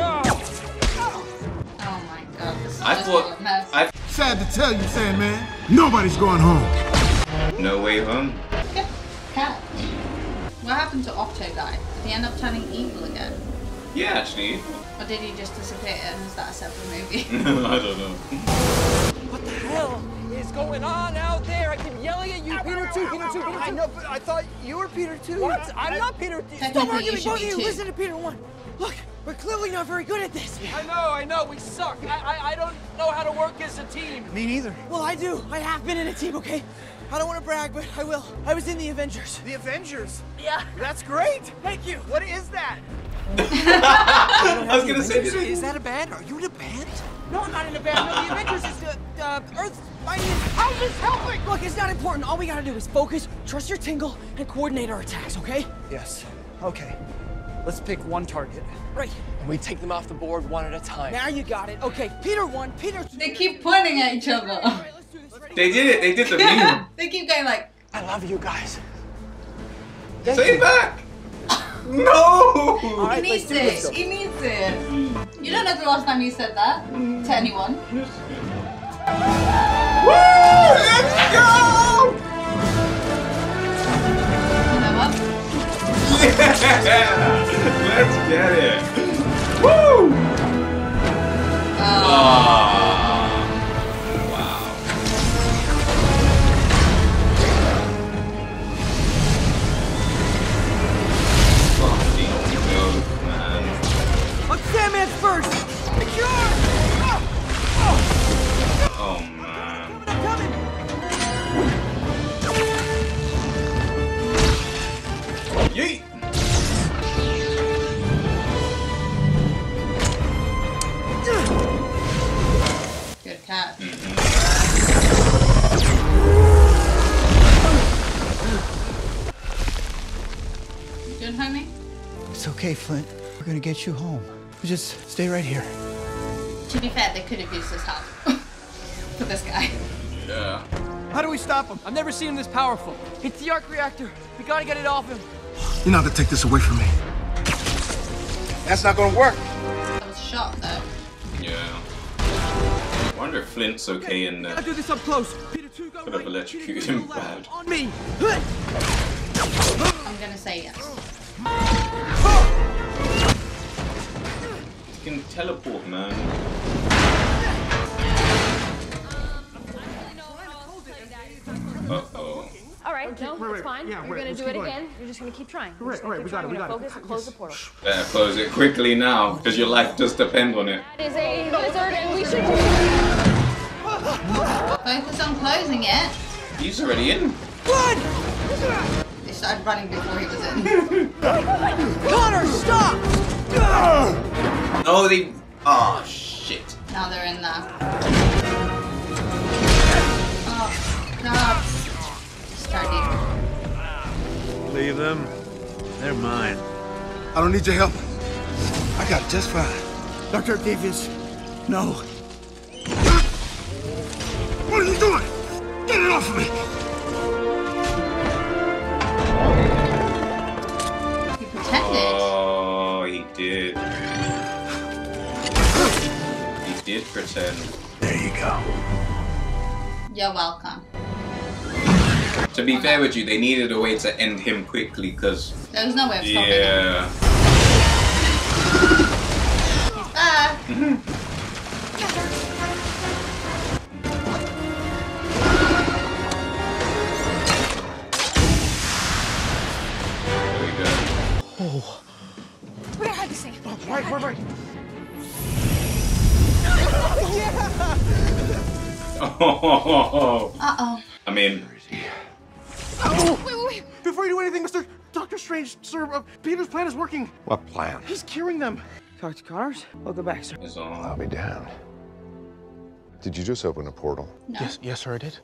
Oh my god, this is I just thought. a mess. Sad to tell you, Sandman, nobody's going home. No way home. Cat. What happened to Octo guy? Did he end up turning evil again? Yeah, actually. Or did he just disappear and is that a separate movie? I don't know. What the hell is going on out there? I keep yelling at you, Peter 2, Peter 2, Peter 2. I know, but I thought you were Peter too. What? I'm not Peter 2. Stop Technically, arguing, you should both of be you. too. Listen to Peter 1. Look, we're clearly not very good at this. I know, we suck. I don't know how to work as a team. Me neither. Well, I do. I have been in a team, okay? I don't want to brag, but I will. I was in the Avengers. The Avengers. Yeah. That's great. Thank you. What is that? I was gonna say. Is that a band? Are you in a band? No, I'm not in a band. No, the Avengers is the Earth's mightiest. How's this helping? Look, it's not important. All we gotta do is focus, trust your tingle, and coordinate our attacks, okay? Yes. Okay. Let's pick one target. Right. And we take them off the board one at a time. Now you got it. Okay, Peter 1, Peter 2. They keep pointing at each other. They did it. They did the meme. They keep going like. I love you guys. Say it back. No. He needs it. He needs it. You don't know the last time you said that to anyone. Woo! Let's go! You know what? Yeah! Let's get it! Woo! Wow. Fucking dope, man. I'm Sandman's first. Secure. Oh man. I'm coming. Yeet! Good cat. You good, homie? It's okay, Flint. We're gonna get you home. Just stay right here. To be fair, they could have used this help for this guy. Yeah. How do we stop him? I've never seen him this powerful. It's the arc reactor. We gotta get it off him. You're not gonna take this away from me. That's not gonna work. I was shocked though. Yeah. I wonder if Flint's okay in I there. do this up close. Peter 2, go Could have right. electrocuted him bad. On me. I'm gonna say yes. You can teleport, man. Uh-oh. All right, no, wait, it's fine. yeah, You're wait, gonna let's do keep it going. again. You're just gonna keep trying. You're Right, just gonna right, keep we got trying. it, we We're got gonna it. focus, close the portal. Better close it quickly now, because your life does depend on it. That is a lizard, and we should. Focus on closing it. He's already in. Run! They started running before he was in. Connor, stop! Oh, they. Oh, shit. Now they're in there. Oh, God. Started. them. They're mine. I don't need your help. I got it just fine. Dr. Octavius, no. What are you doing? Get it off of me! He pretended. Oh, he did. He did pretend. There you go. You're welcome. To be fair with you, they needed a way to end him quickly because There was no way of stopping him. yeah. He's back. There we go. Oh. What I had to say. Right. Oh. Uh-oh. I mean, Wait. Before you do anything, Mr. Doctor Strange, sir, Peter's plan is working. What plan? He's curing them. Dr. Connors, welcome back, sir. it's on. I'll be down. Did you just open a portal? No. Yes, sir, I did.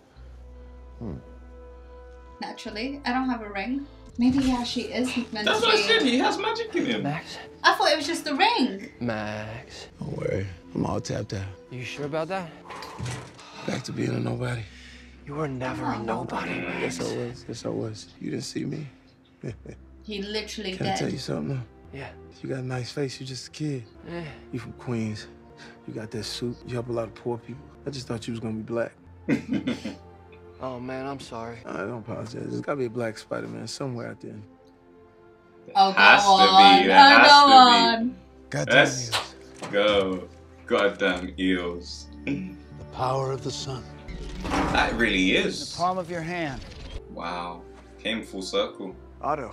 Naturally. I don't have a ring. Maybe he actually is meant That's to what I be. said. He has magic in him. Max? I thought it was just the ring. Max. Don't worry. I'm all tapped out. You sure about that? Back to being a nobody. You were never a nobody. Yes, I was. You didn't see me. He literally Can I tell did. you something, though? Yeah. You got a nice face. You're just a kid. Eh. You from Queens. You got that suit. You help a lot of poor people. I just thought you was gonna be black. Oh, man, I'm sorry. I don't apologize. There's gotta be a black Spider-Man somewhere out there. Oh, go Has to on. be. There has go to on. Goddamn Let's eels. go. Goddamn eels. The power of the sun. That really is. Palm of your hand. Wow. Came full circle. Otto.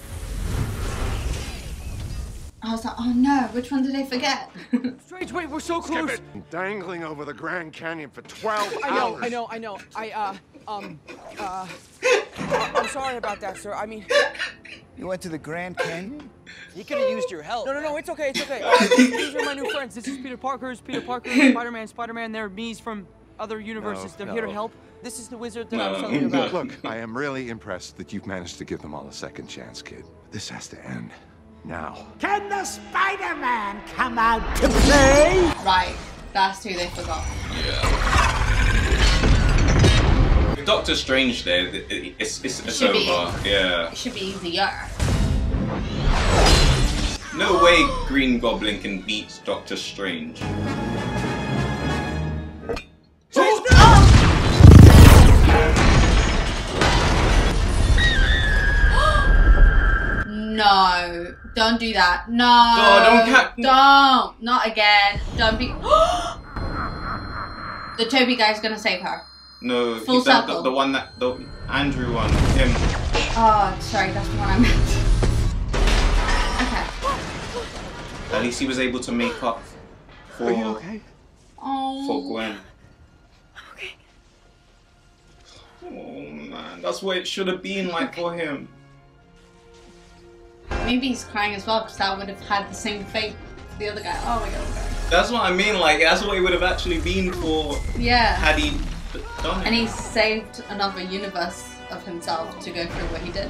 I was like, oh no, which one did I forget? Strange, wait, we're so close. Dangling over the Grand Canyon for 12 I know. I'm sorry about that, sir. I mean, You went to the Grand Canyon? he could have used your help. No, it's okay. These are my new friends. This is Peter Parker, Spider-Man. They're me's from other universes. They're here to help. This is the wizard that I was telling you about. Look, I am really impressed that you've managed to give them all a second chance, kid. This has to end. Now. Can the Spider-Man come out to play? Right, that's who they forgot. Yeah. With Doctor Strange there, it's should be. over. Yeah. It should be easier. No way Green Goblin can beat Doctor Strange. No, don't do that. No, Oh, don't. Not again. Don't be. The Toby guy's gonna save her. No, Full circle. the one that the Andrew one, him. Oh, sorry, that's the one I meant. Okay. At least he was able to make up for Are you okay? for Gwen. Oh man, that's what it should have been like for him. Maybe he's crying as well because that would have had the same fate for the other guy. Oh my god. That's what I mean. Like that's what it would have actually been for. Yeah. Had he done it. And he saved another universe of himself to go through what he did.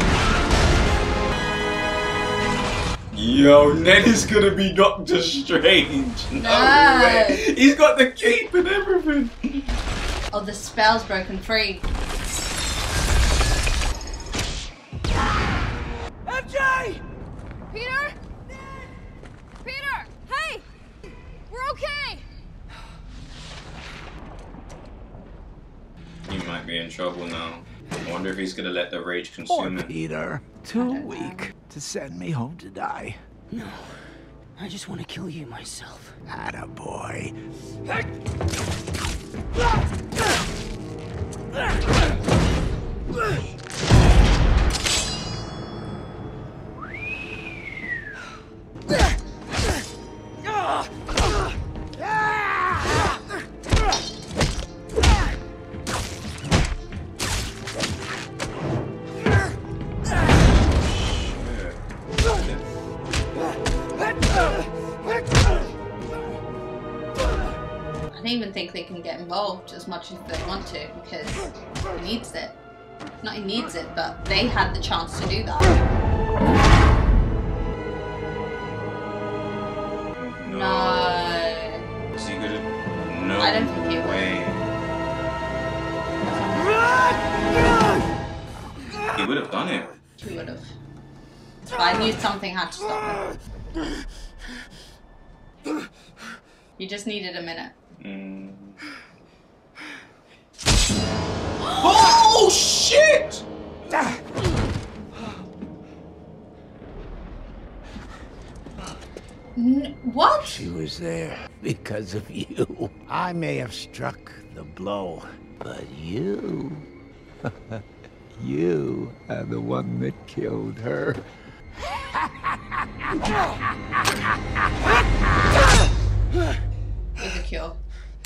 Yo, Ned is gonna be Doctor Strange. No way. He's got the cape and everything. Oh, the spell's broken free. MJ! Peter? Peter! Hey! We're okay! He might be in trouble now. I wonder if he's gonna let the rage Poor consume him. Peter. Too weak to send me home to die. No. I just want to kill you myself. Attaboy. I don't even think they can get involved as much as they want to because he needs it. Not he needs it, but they had the chance to do that. No. Is he gonna? No. I don't think he will. Way. He would have done it. He would have. But I knew something had to stop him. You just needed a minute. Oh shit! What? She was there because of you. I may have struck the blow, but you... you are the one that killed her. With a cure.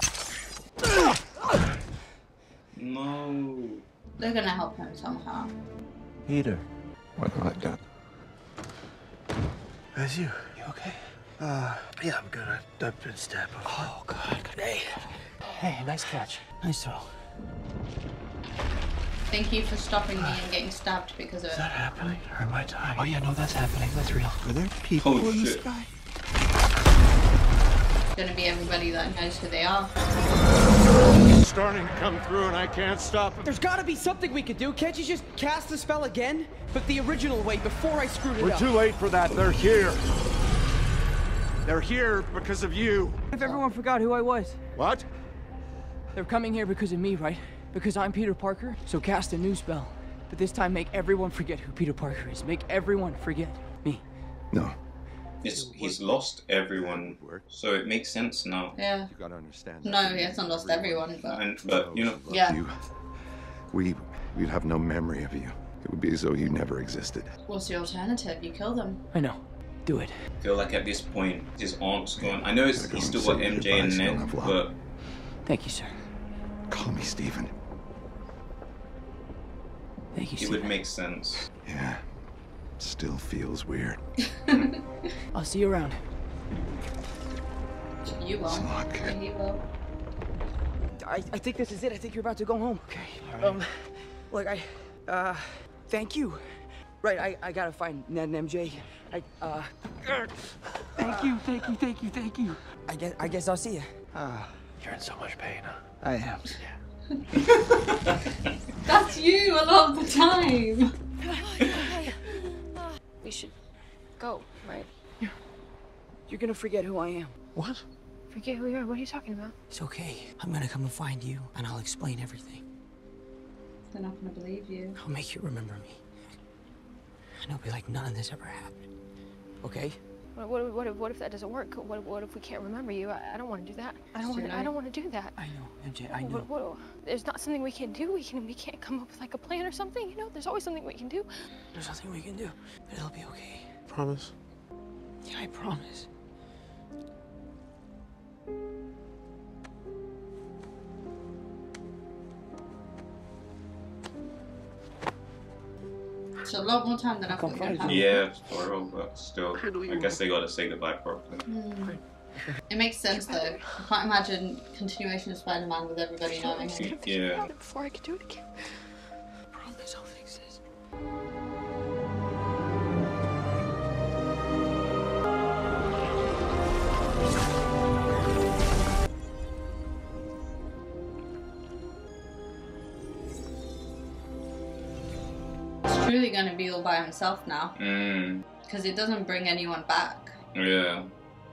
No. They're gonna help him somehow. Peter. What have I done? That's you. You okay? Yeah, I'm good. I've been stabbed before. Oh, God. Hey. Hey, nice catch. Nice throw. Thank you for stopping me and getting stabbed because of it. Is that happening? Or am I dying? Oh, yeah, no, that's happening. That's real. Are there people Oh, in the shit. sky? It's gonna be everybody that knows who they are. It's starting to come through and I can't stop it. There's gotta be something we could do. Can't you just cast the spell again? But the original way, before I screwed it We're up. too late for that. They're here. They're here because of you. If everyone forgot who I was. What? They're coming here because of me, right? Because I'm Peter Parker, so cast a new spell. But this time make everyone forget who Peter Parker is. Make everyone forget me. No. He's lost everyone, so it makes sense now. Yeah. You gotta understand. No, he hasn't lost everyone, But you know. Yeah. We'd have no memory of you. It would be as though you never existed. What's the alternative? You kill them. I know. Do it. I feel like at this point, his aunt's gone. I know he's still got MJ and Ned, but... Thank you, sir. Call me Stephen. Thank you, It would make sense. Yeah. Still feels weird. I'll see you around. You won't. So long, kid. He will. I think this is it. I think you're about to go home. Okay. All right. Look, thank you. Right, I gotta find Ned and MJ. Thank you. I guess I'll see you. You're in so much pain, huh? I am. That's you a lot of the time. We should go, right? You're gonna forget who I am. What? Forget who you are. What are you talking about? It's okay. I'm gonna come and find you, and I'll explain everything. They're not gonna believe you. I'll make you remember me. And it'll be like none of this ever happened. Okay? What if that doesn't work? What if we can't remember you? I don't want to do that. I don't want to do that. I know, MJ. I know. There's not something we can do. We can't come up with like a plan or something. You know, there's always something we can do. There's nothing we can do, but it'll be okay. Promise? Yeah, I promise. It's a lot more time than I thought it would have. Yeah, it's thorough, but still, I guess they gotta say goodbye properly. It makes sense though. I can't imagine continuation of Spider-Man with everybody knowing. Yeah. Before I could do it again. I promise I'll fix this. It's truly going to be all by himself now. Mm. Because it doesn't bring anyone back. Yeah.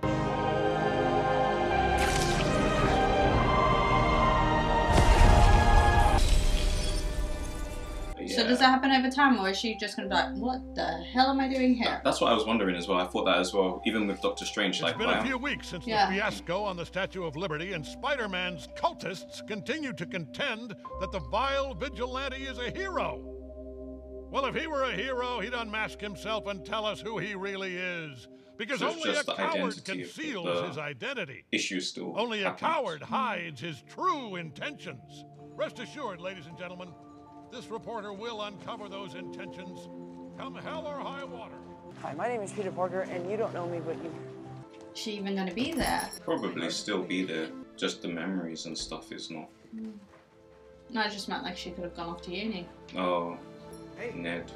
So does that happen over time, or is she just going to be like, what the hell am I doing here? That's what I was wondering as well. I thought that as well, even with Doctor Strange. It's been a few weeks since the fiasco on the Statue of Liberty, and Spider-Man's cultists continue to contend that the vile vigilante is a hero. Well, if he were a hero, he'd unmask himself and tell us who he really is. Because So it's only a just the coward identity of conceals the his identity. issue still Only a happens. coward hides his true intentions. Rest assured, ladies and gentlemen, this reporter will uncover those intentions, come hell or high water. Hi, my name is Peter Parker, and you don't know me, but you... Is she even going to be there? Probably still be there. Just the memories and stuff is not. No, I just meant like she could have gone off to uni. Oh, Ned.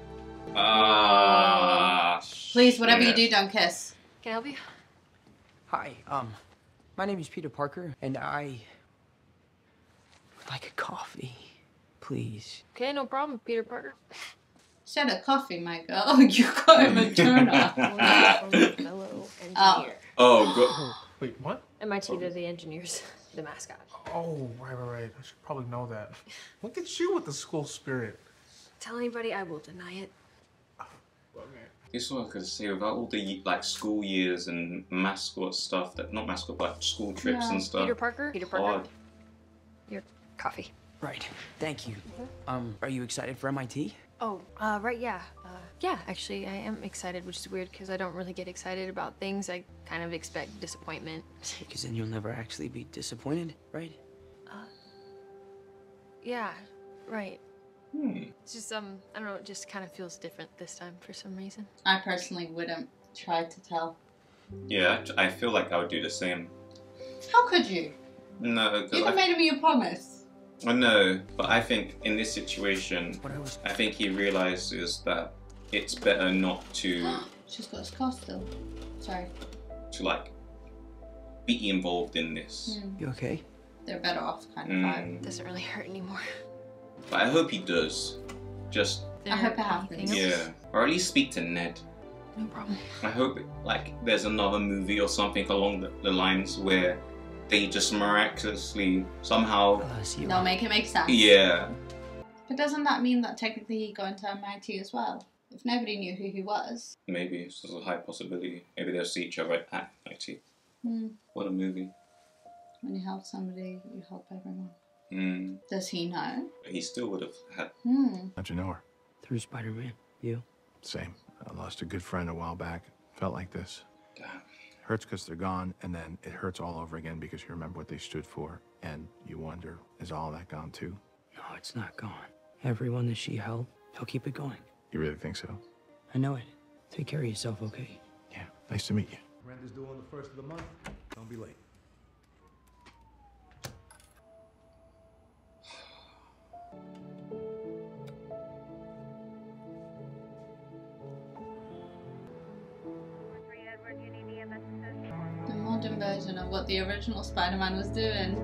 Please, whatever you shit. do, don't kiss. Can I help you? Hi, my name is Peter Parker, and I would like a coffee, please. Okay, no problem, Peter Parker. Said a coffee, my girl. You got him a donut. Fellow engineer. Oh, God. Wait, what? MIT, they're the engineers, the mascot. Oh, right. I should probably know that. Look at you with the school spirit. Tell anybody, I will deny it. This is what I could say about all the like school years and mascot stuff. That not mascot, but school trips and stuff. Peter Parker? Peter Parker? Hard. Your coffee. Right, thank you. Are you excited for MIT? Oh, right, yeah. Yeah, actually, I am excited, which is weird because I don't really get excited about things. I kind of expect disappointment. Because then you'll never actually be disappointed, right? Yeah, right. It's just, I don't know, it just kind of feels different this time for some reason. I personally wouldn't try to tell. Yeah, I feel like I would do the same. How could you? No, You have made me a promise. I know, but I think in this situation, I think he realizes that it's better not to She's got a scar still. Sorry. like be involved in this. You okay? They're better off, kind of vibe. Doesn't really hurt anymore. But I hope he does. Just I hope it happens. yeah, or at least speak to Ned. No problem. I hope like there's another movie or something along the lines where they just miraculously somehow They'll make it make sense. yeah. But doesn't that mean that technically he'd go into MIT as well? If nobody knew who he was. Maybe it's a high possibility. Maybe they'll see each other at IT. Hmm. What a movie. When you help somebody, you help everyone. Mm. Does he know? He still would have had. How'd you know her? Through Spider-Man. You? Same. I lost a good friend a while back. Felt like this. Damn. Hurts because they're gone, and then it hurts all over again because you remember what they stood for, and you wonder, is all that gone too? No, it's not gone. Everyone that she held, he'll keep it going. You really think so? I know it. Take care of yourself, okay? Yeah. Nice to meet you. Rent is due on the 1st of the month. Don't be late. The modern version of what the original Spider-Man was doing.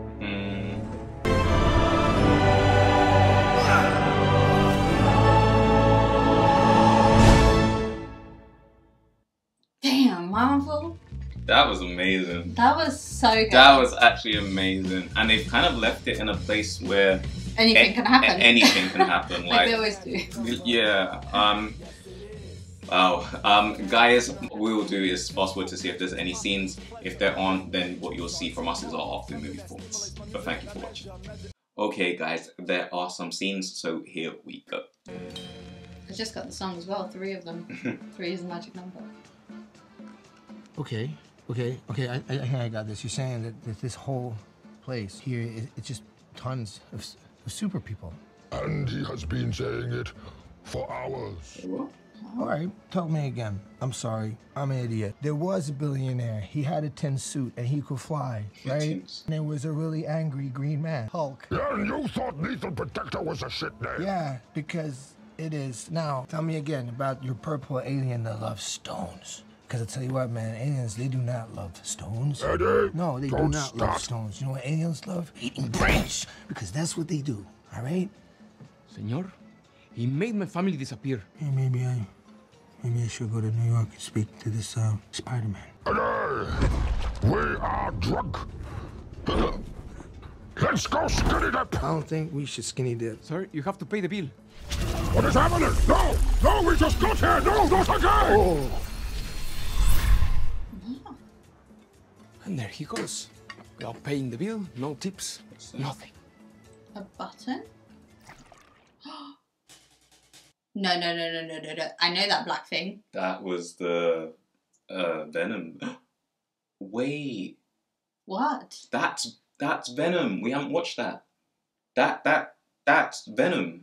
Damn, Marvel. That was amazing. That was so good. That was actually amazing, and they've kind of left it in a place where Anything can happen. Anything can happen. Like they always do. Yeah. Guys, what we'll do is fast forward to see if there's any scenes. If there aren't, then what you'll see from us is our after movie thoughts. But thank you for watching. Okay, guys, there are some scenes, so here we go. I just got the song as well, 3 of them. 3 is the magic number. Okay. I got this. You're saying that this whole place here, it's just tons of super people. And he has been saying it for hours. All right, tell me again. I'm sorry, I'm an idiot. There was a billionaire. He had a tin suit and he could fly, right? And there was a really angry green man, Hulk. Yeah, and you thought Lethal Protector was a shit name. Yeah, because it is. Now, tell me again about your purple alien that loves stones. Because I tell you what, man, aliens, they do not love stones. Eddie, No, they do don't not love start. stones. You know what aliens love? Eating brains. Because that's what they do, all right? Senor, he made my family disappear. Hey, maybe I should go to New York and speak to this Spider-Man. Eddie, we are drunk. Let's go skinny dip. I don't think we should skinny dip. Sir, you have to pay the bill. What is happening? No, we just got here. No, not again. Oh. And there he goes. Without paying the bill, no tips, nothing. A button? No. I know that black thing. That was the Venom. Wait, What? that's Venom. We haven't watched that. That's Venom.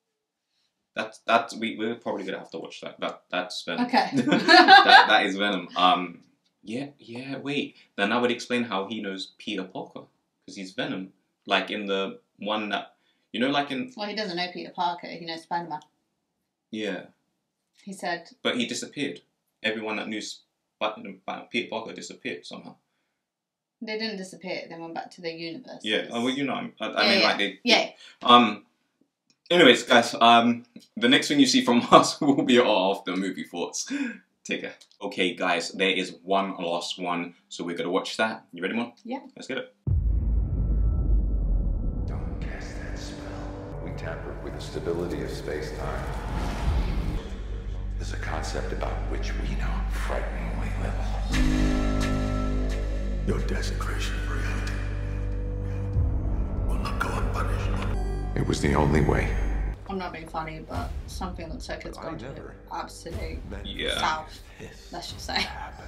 We're probably gonna have to watch that. That's Venom. Okay. that is Venom. Yeah. Wait. Then that would explain how he knows Peter Parker because he's Venom. Like in the one that You know, like in... Well, he doesn't know Peter Parker. He knows Spider-Man. Yeah. He said... But he disappeared. Everyone that knew Peter Parker disappeared somehow. They didn't disappear. They went back to their universe. Yeah. Oh, well, you know. I mean, like, they... Yeah. Anyways, guys, the next thing you see from us will be our after movie thoughts. Take care. Okay, guys, there is one last one, so we're gonna watch that. You ready, Mon? Yeah. Let's get it. Don't cast that spell. We tampered with the stability of space-time. There's a concept about which we know frighteningly little. Your desecration of reality will not go unpunished. It was the only way. I'm not being funny, but something looks like it's going to absolute south. Let's just say.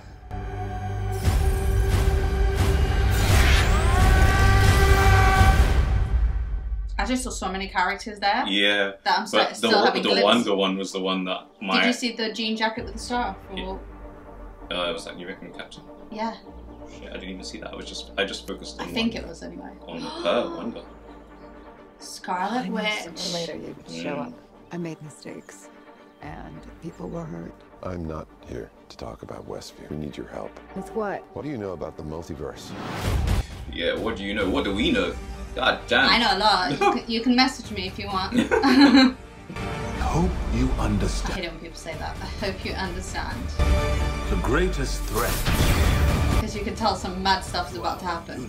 I just saw so many characters there. Yeah. That I'm but still having the Wonder one was the one that my... Did you see the jean jacket with the star? Or... it was like, you reckon Captain? Yeah. Shit, I didn't even see that. I just focused on I think it was anyway. On her Wonder. Scarlet Witch. Later you could show up. I made mistakes, and people were hurt. I'm not here to talk about Westview. We need your help. With what? What do you know about the multiverse? Yeah, what do you know? What do we know? God damn. I know a lot. You can message me if you want. I hope you I understand. hate it when people say that. I hope you understand. The greatest threat Because you can tell some mad stuff's about to happen.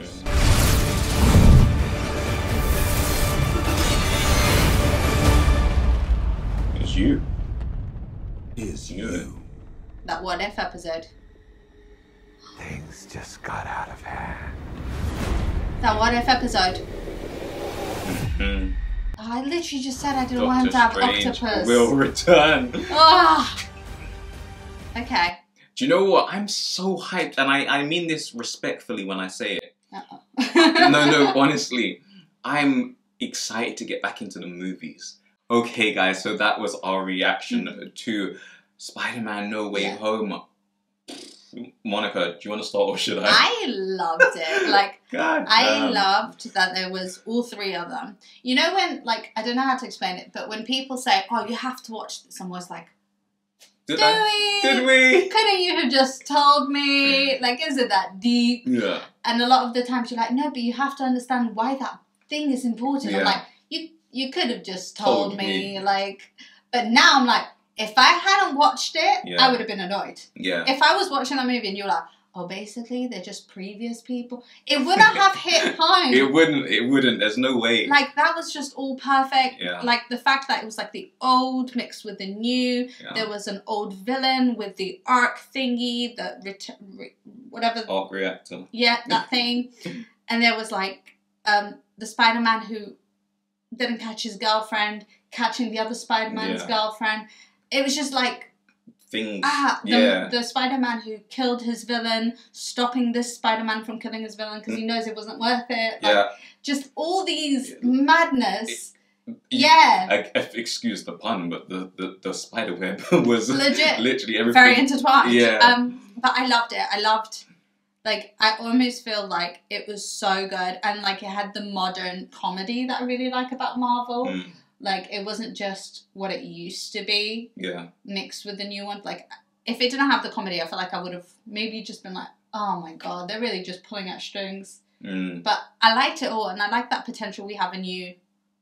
It's you. Is you. That What If episode. Things just got out of hand. That What If episode. I literally just said I didn't want him to have Strange octopus. will return. Ah. Okay. Do you know what? I'm so hyped, and I mean this respectfully when I say it. No, honestly. I'm excited to get back into the movies. Okay, guys, so that was our reaction to Spider-Man No Way Home. Monica, do you want to start or should I? I loved it. Like, God I damn. loved that there was all three of them. You know when, like, I don't know how to explain it, but when people say, oh, you have to watch this, I'm always like, Did we? Couldn't you have just told me? Like, is it that deep? Yeah. And a lot of the times you're like, no, but you have to understand why that thing is important. I'm Yeah. like, you could have just told me. Like, but now I'm like, if I hadn't watched it, I would have been annoyed. Yeah. If I was watching that movie and you're like, oh, basically they're just previous people, it wouldn't have hit home. It wouldn't. There's no way. Like, that was just all perfect. Yeah. Like, the fact that it was like the old mixed with the new. Yeah. There was an old villain with the arc thingy, whatever. Arc reactor. Yeah, that thing. And there was like the Spider-Man who didn't catch his girlfriend, catching the other Spider-Man's girlfriend. It was just like... Things. The Spider-Man who killed his villain, stopping this Spider-Man from killing his villain because he knows it wasn't worth it. Like, just all these madness. Excuse the pun, but the spider web was legit, literally everything. Very intertwined. Yeah. But I loved it. I loved, like, I almost feel like it was so good, and like it had the modern comedy that I really like about Marvel. Like, it wasn't just what it used to be. Yeah. Mixed with the new one. Like, if it didn't have the comedy, I feel like I would have maybe just been like, oh my god, they're really just pulling at strings. But I liked it all, and I like that potential we have a new...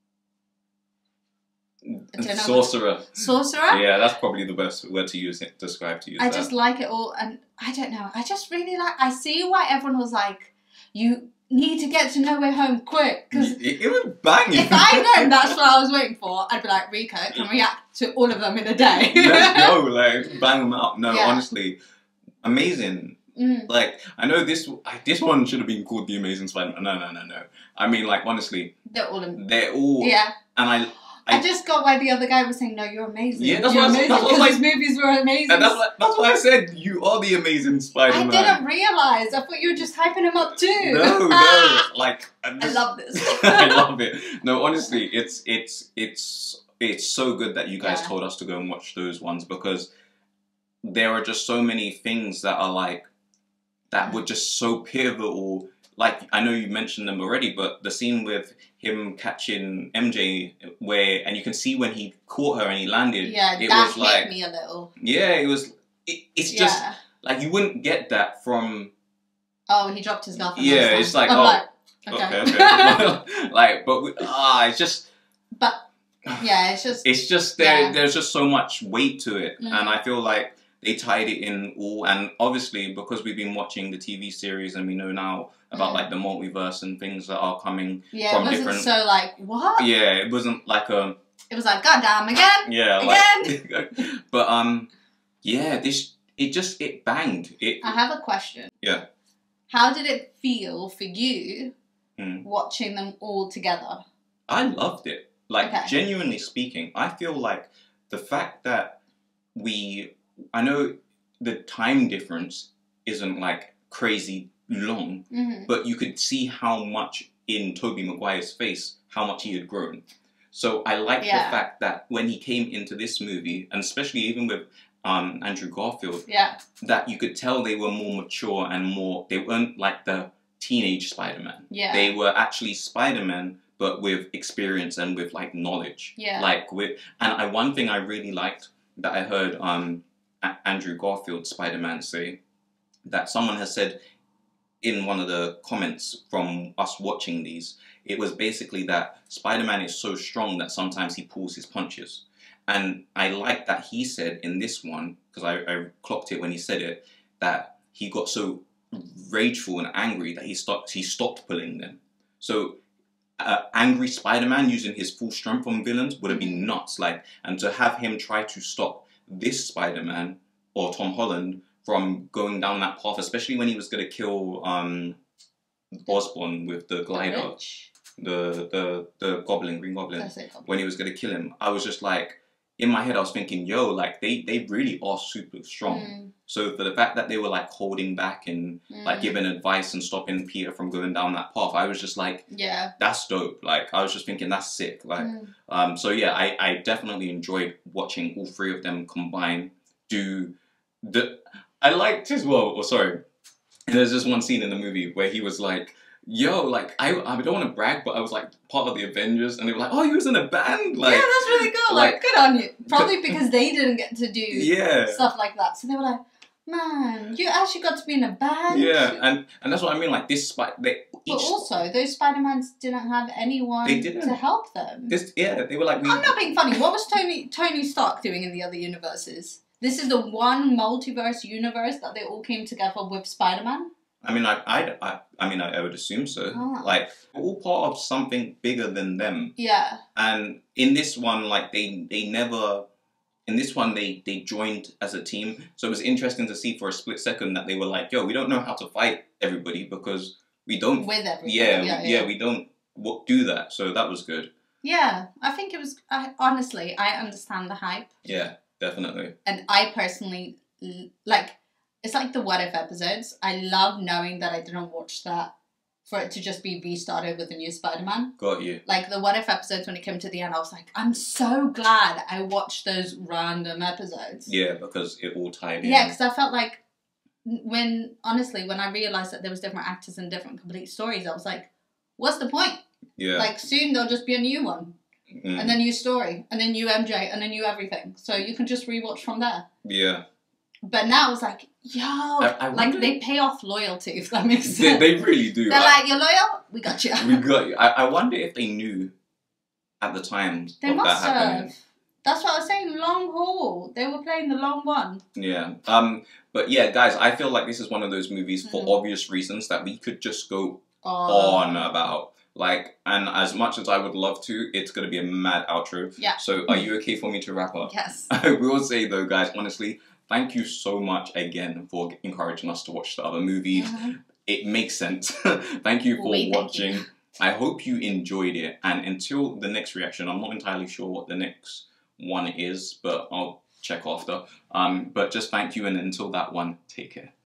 Sorcerer. Sorcerer? Yeah, that's probably the best word to use it, describe to use I that. just like it all, and I don't know, I just really like... I see why everyone was like, you need to get to No Way Home quick, because it was banging. If I known that's what I was waiting for, I'd be like, Rico, can react to all of them in a day. Let's go, like, bang them out. No, honestly, amazing. Like, I know this one should have been called The Amazing Spider-Man. No. I mean, like, honestly, they're all... Yeah. And I just got why the other guy was saying, no, you're amazing. Yeah, that's you're what amazing, because his movies were amazing. And that's why I said, you are the Amazing Spider-Man. I didn't realise. I thought you were just hyping him up too. No. Like, I love this. I love it. No, honestly, it's so good that you guys told us to go and watch those ones, because there are just so many things that are like, that were just so pivotal like, I know you mentioned them already, but the scene with him catching MJ, and you can see when he caught her and he landed, Yeah, it that was hit like, me a little. yeah, it's just, like, you wouldn't get that from... Oh, he dropped his girlfriend. Yeah, it's like, okay. Like, but it's just... But, yeah, it's just... It's just, there's just so much weight to it, and I feel like they tied it in all, and obviously, because we've been watching the TV series and we know now about, like, the multiverse and things that are coming from different... Yeah, it wasn't so, like, what? Yeah, it wasn't like a... It was like, goddamn, again? Yeah, again? Like... But, yeah, it banged. I have a question. Yeah. How did it feel for you watching them all together? I loved it. Like, genuinely speaking, I feel like the fact that I know the time difference isn't, like, crazy long, but you could see how much in Tobey Maguire's face, how much he had grown. So I like the fact that when he came into this movie, and especially even with Andrew Garfield, that you could tell they were more mature and they weren't like the teenage Spider-Man. Yeah. They were actually Spider-Man, but with experience and with, like, knowledge. Yeah. One thing I really liked that I heard Andrew Garfield Spider-Man say, that someone has said in one of the comments from us watching these, it was basically that Spider-Man is so strong that sometimes he pulls his punches. And I like that he said in this one, because I clocked it when he said it, that he got so rageful and angry that he stopped pulling them. So angry Spider-Man using his full strength on villains would have been nuts. Like, and to have him try to stop this Spider-Man or Tom Holland from going down that path, especially when he was going to kill Osborn with the glider, the Goblin, Green Goblin, when he was going to kill him, I was just like, in my head I was thinking, yo, like, they really are super strong. So for the fact that they were, like, holding back and like giving advice and stopping Peter from going down that path, I was just like, that's dope. Like, I was just thinking, that's sick. Like, so yeah, I definitely enjoyed watching all three of them combine. I liked as well, there's this one scene in the movie where he was like, yo, like, I don't want to brag, but I was, like, part of the Avengers, and they were like, oh, you was in a band? Like, yeah, that's really cool. Like, good on you. Probably because they didn't get to do stuff like that. So they were like, man, you actually got to be in a band? Yeah, and that's what I mean, like, but also, those Spider-Mans didn't have anyone to help them. They were like... I'm not being funny. What was Tony Stark doing in the other universes? This is the one multiverse universe that they all came together with Spider-Man? I mean, I would assume so. Like, we're all part of something bigger than them. Yeah. And in this one, like, they joined as a team. So it was interesting to see for a split second that they were like, yo, we don't know how to fight everybody because we don't... With everybody. Yeah, we don't do that. So that was good. Yeah, I think it was... honestly, I understand the hype. Yeah, definitely. And I personally, like... It's like the What If episodes. I love knowing that I didn't watch that for it to just be restarted with a new Spider-Man. Got you. Like the What If episodes, when it came to the end, I was like, I'm so glad I watched those random episodes. Yeah, because it all tied in. Yeah, because I felt like when I realised that there was different actors and different complete stories, I was like, what's the point? Yeah. Like soon there'll just be a new one. And a new story. And a new MJ. And a new everything. So you can just rewatch from there. Yeah. But now it's like, yo, like they pay off loyalty, if that makes sense. They really do. They're like, you're loyal? We got you. We got you. I wonder if they knew at the time they of must that happening. Have. That's what I was saying, long haul. They were playing the long one. Yeah. But yeah, guys, I feel like this is one of those movies for obvious reasons that we could just go on about. Like, and as much as I would love to, it's going to be a mad outro. Yeah. So are you okay for me to wrap up? Yes. I will say though, guys, honestly, thank you so much again for encouraging us to watch the other movies. It makes sense. Thank you for watching. I hope you enjoyed it. And until the next reaction, I'm not entirely sure what the next one is, but I'll check after. But just thank you, and until that one, take care.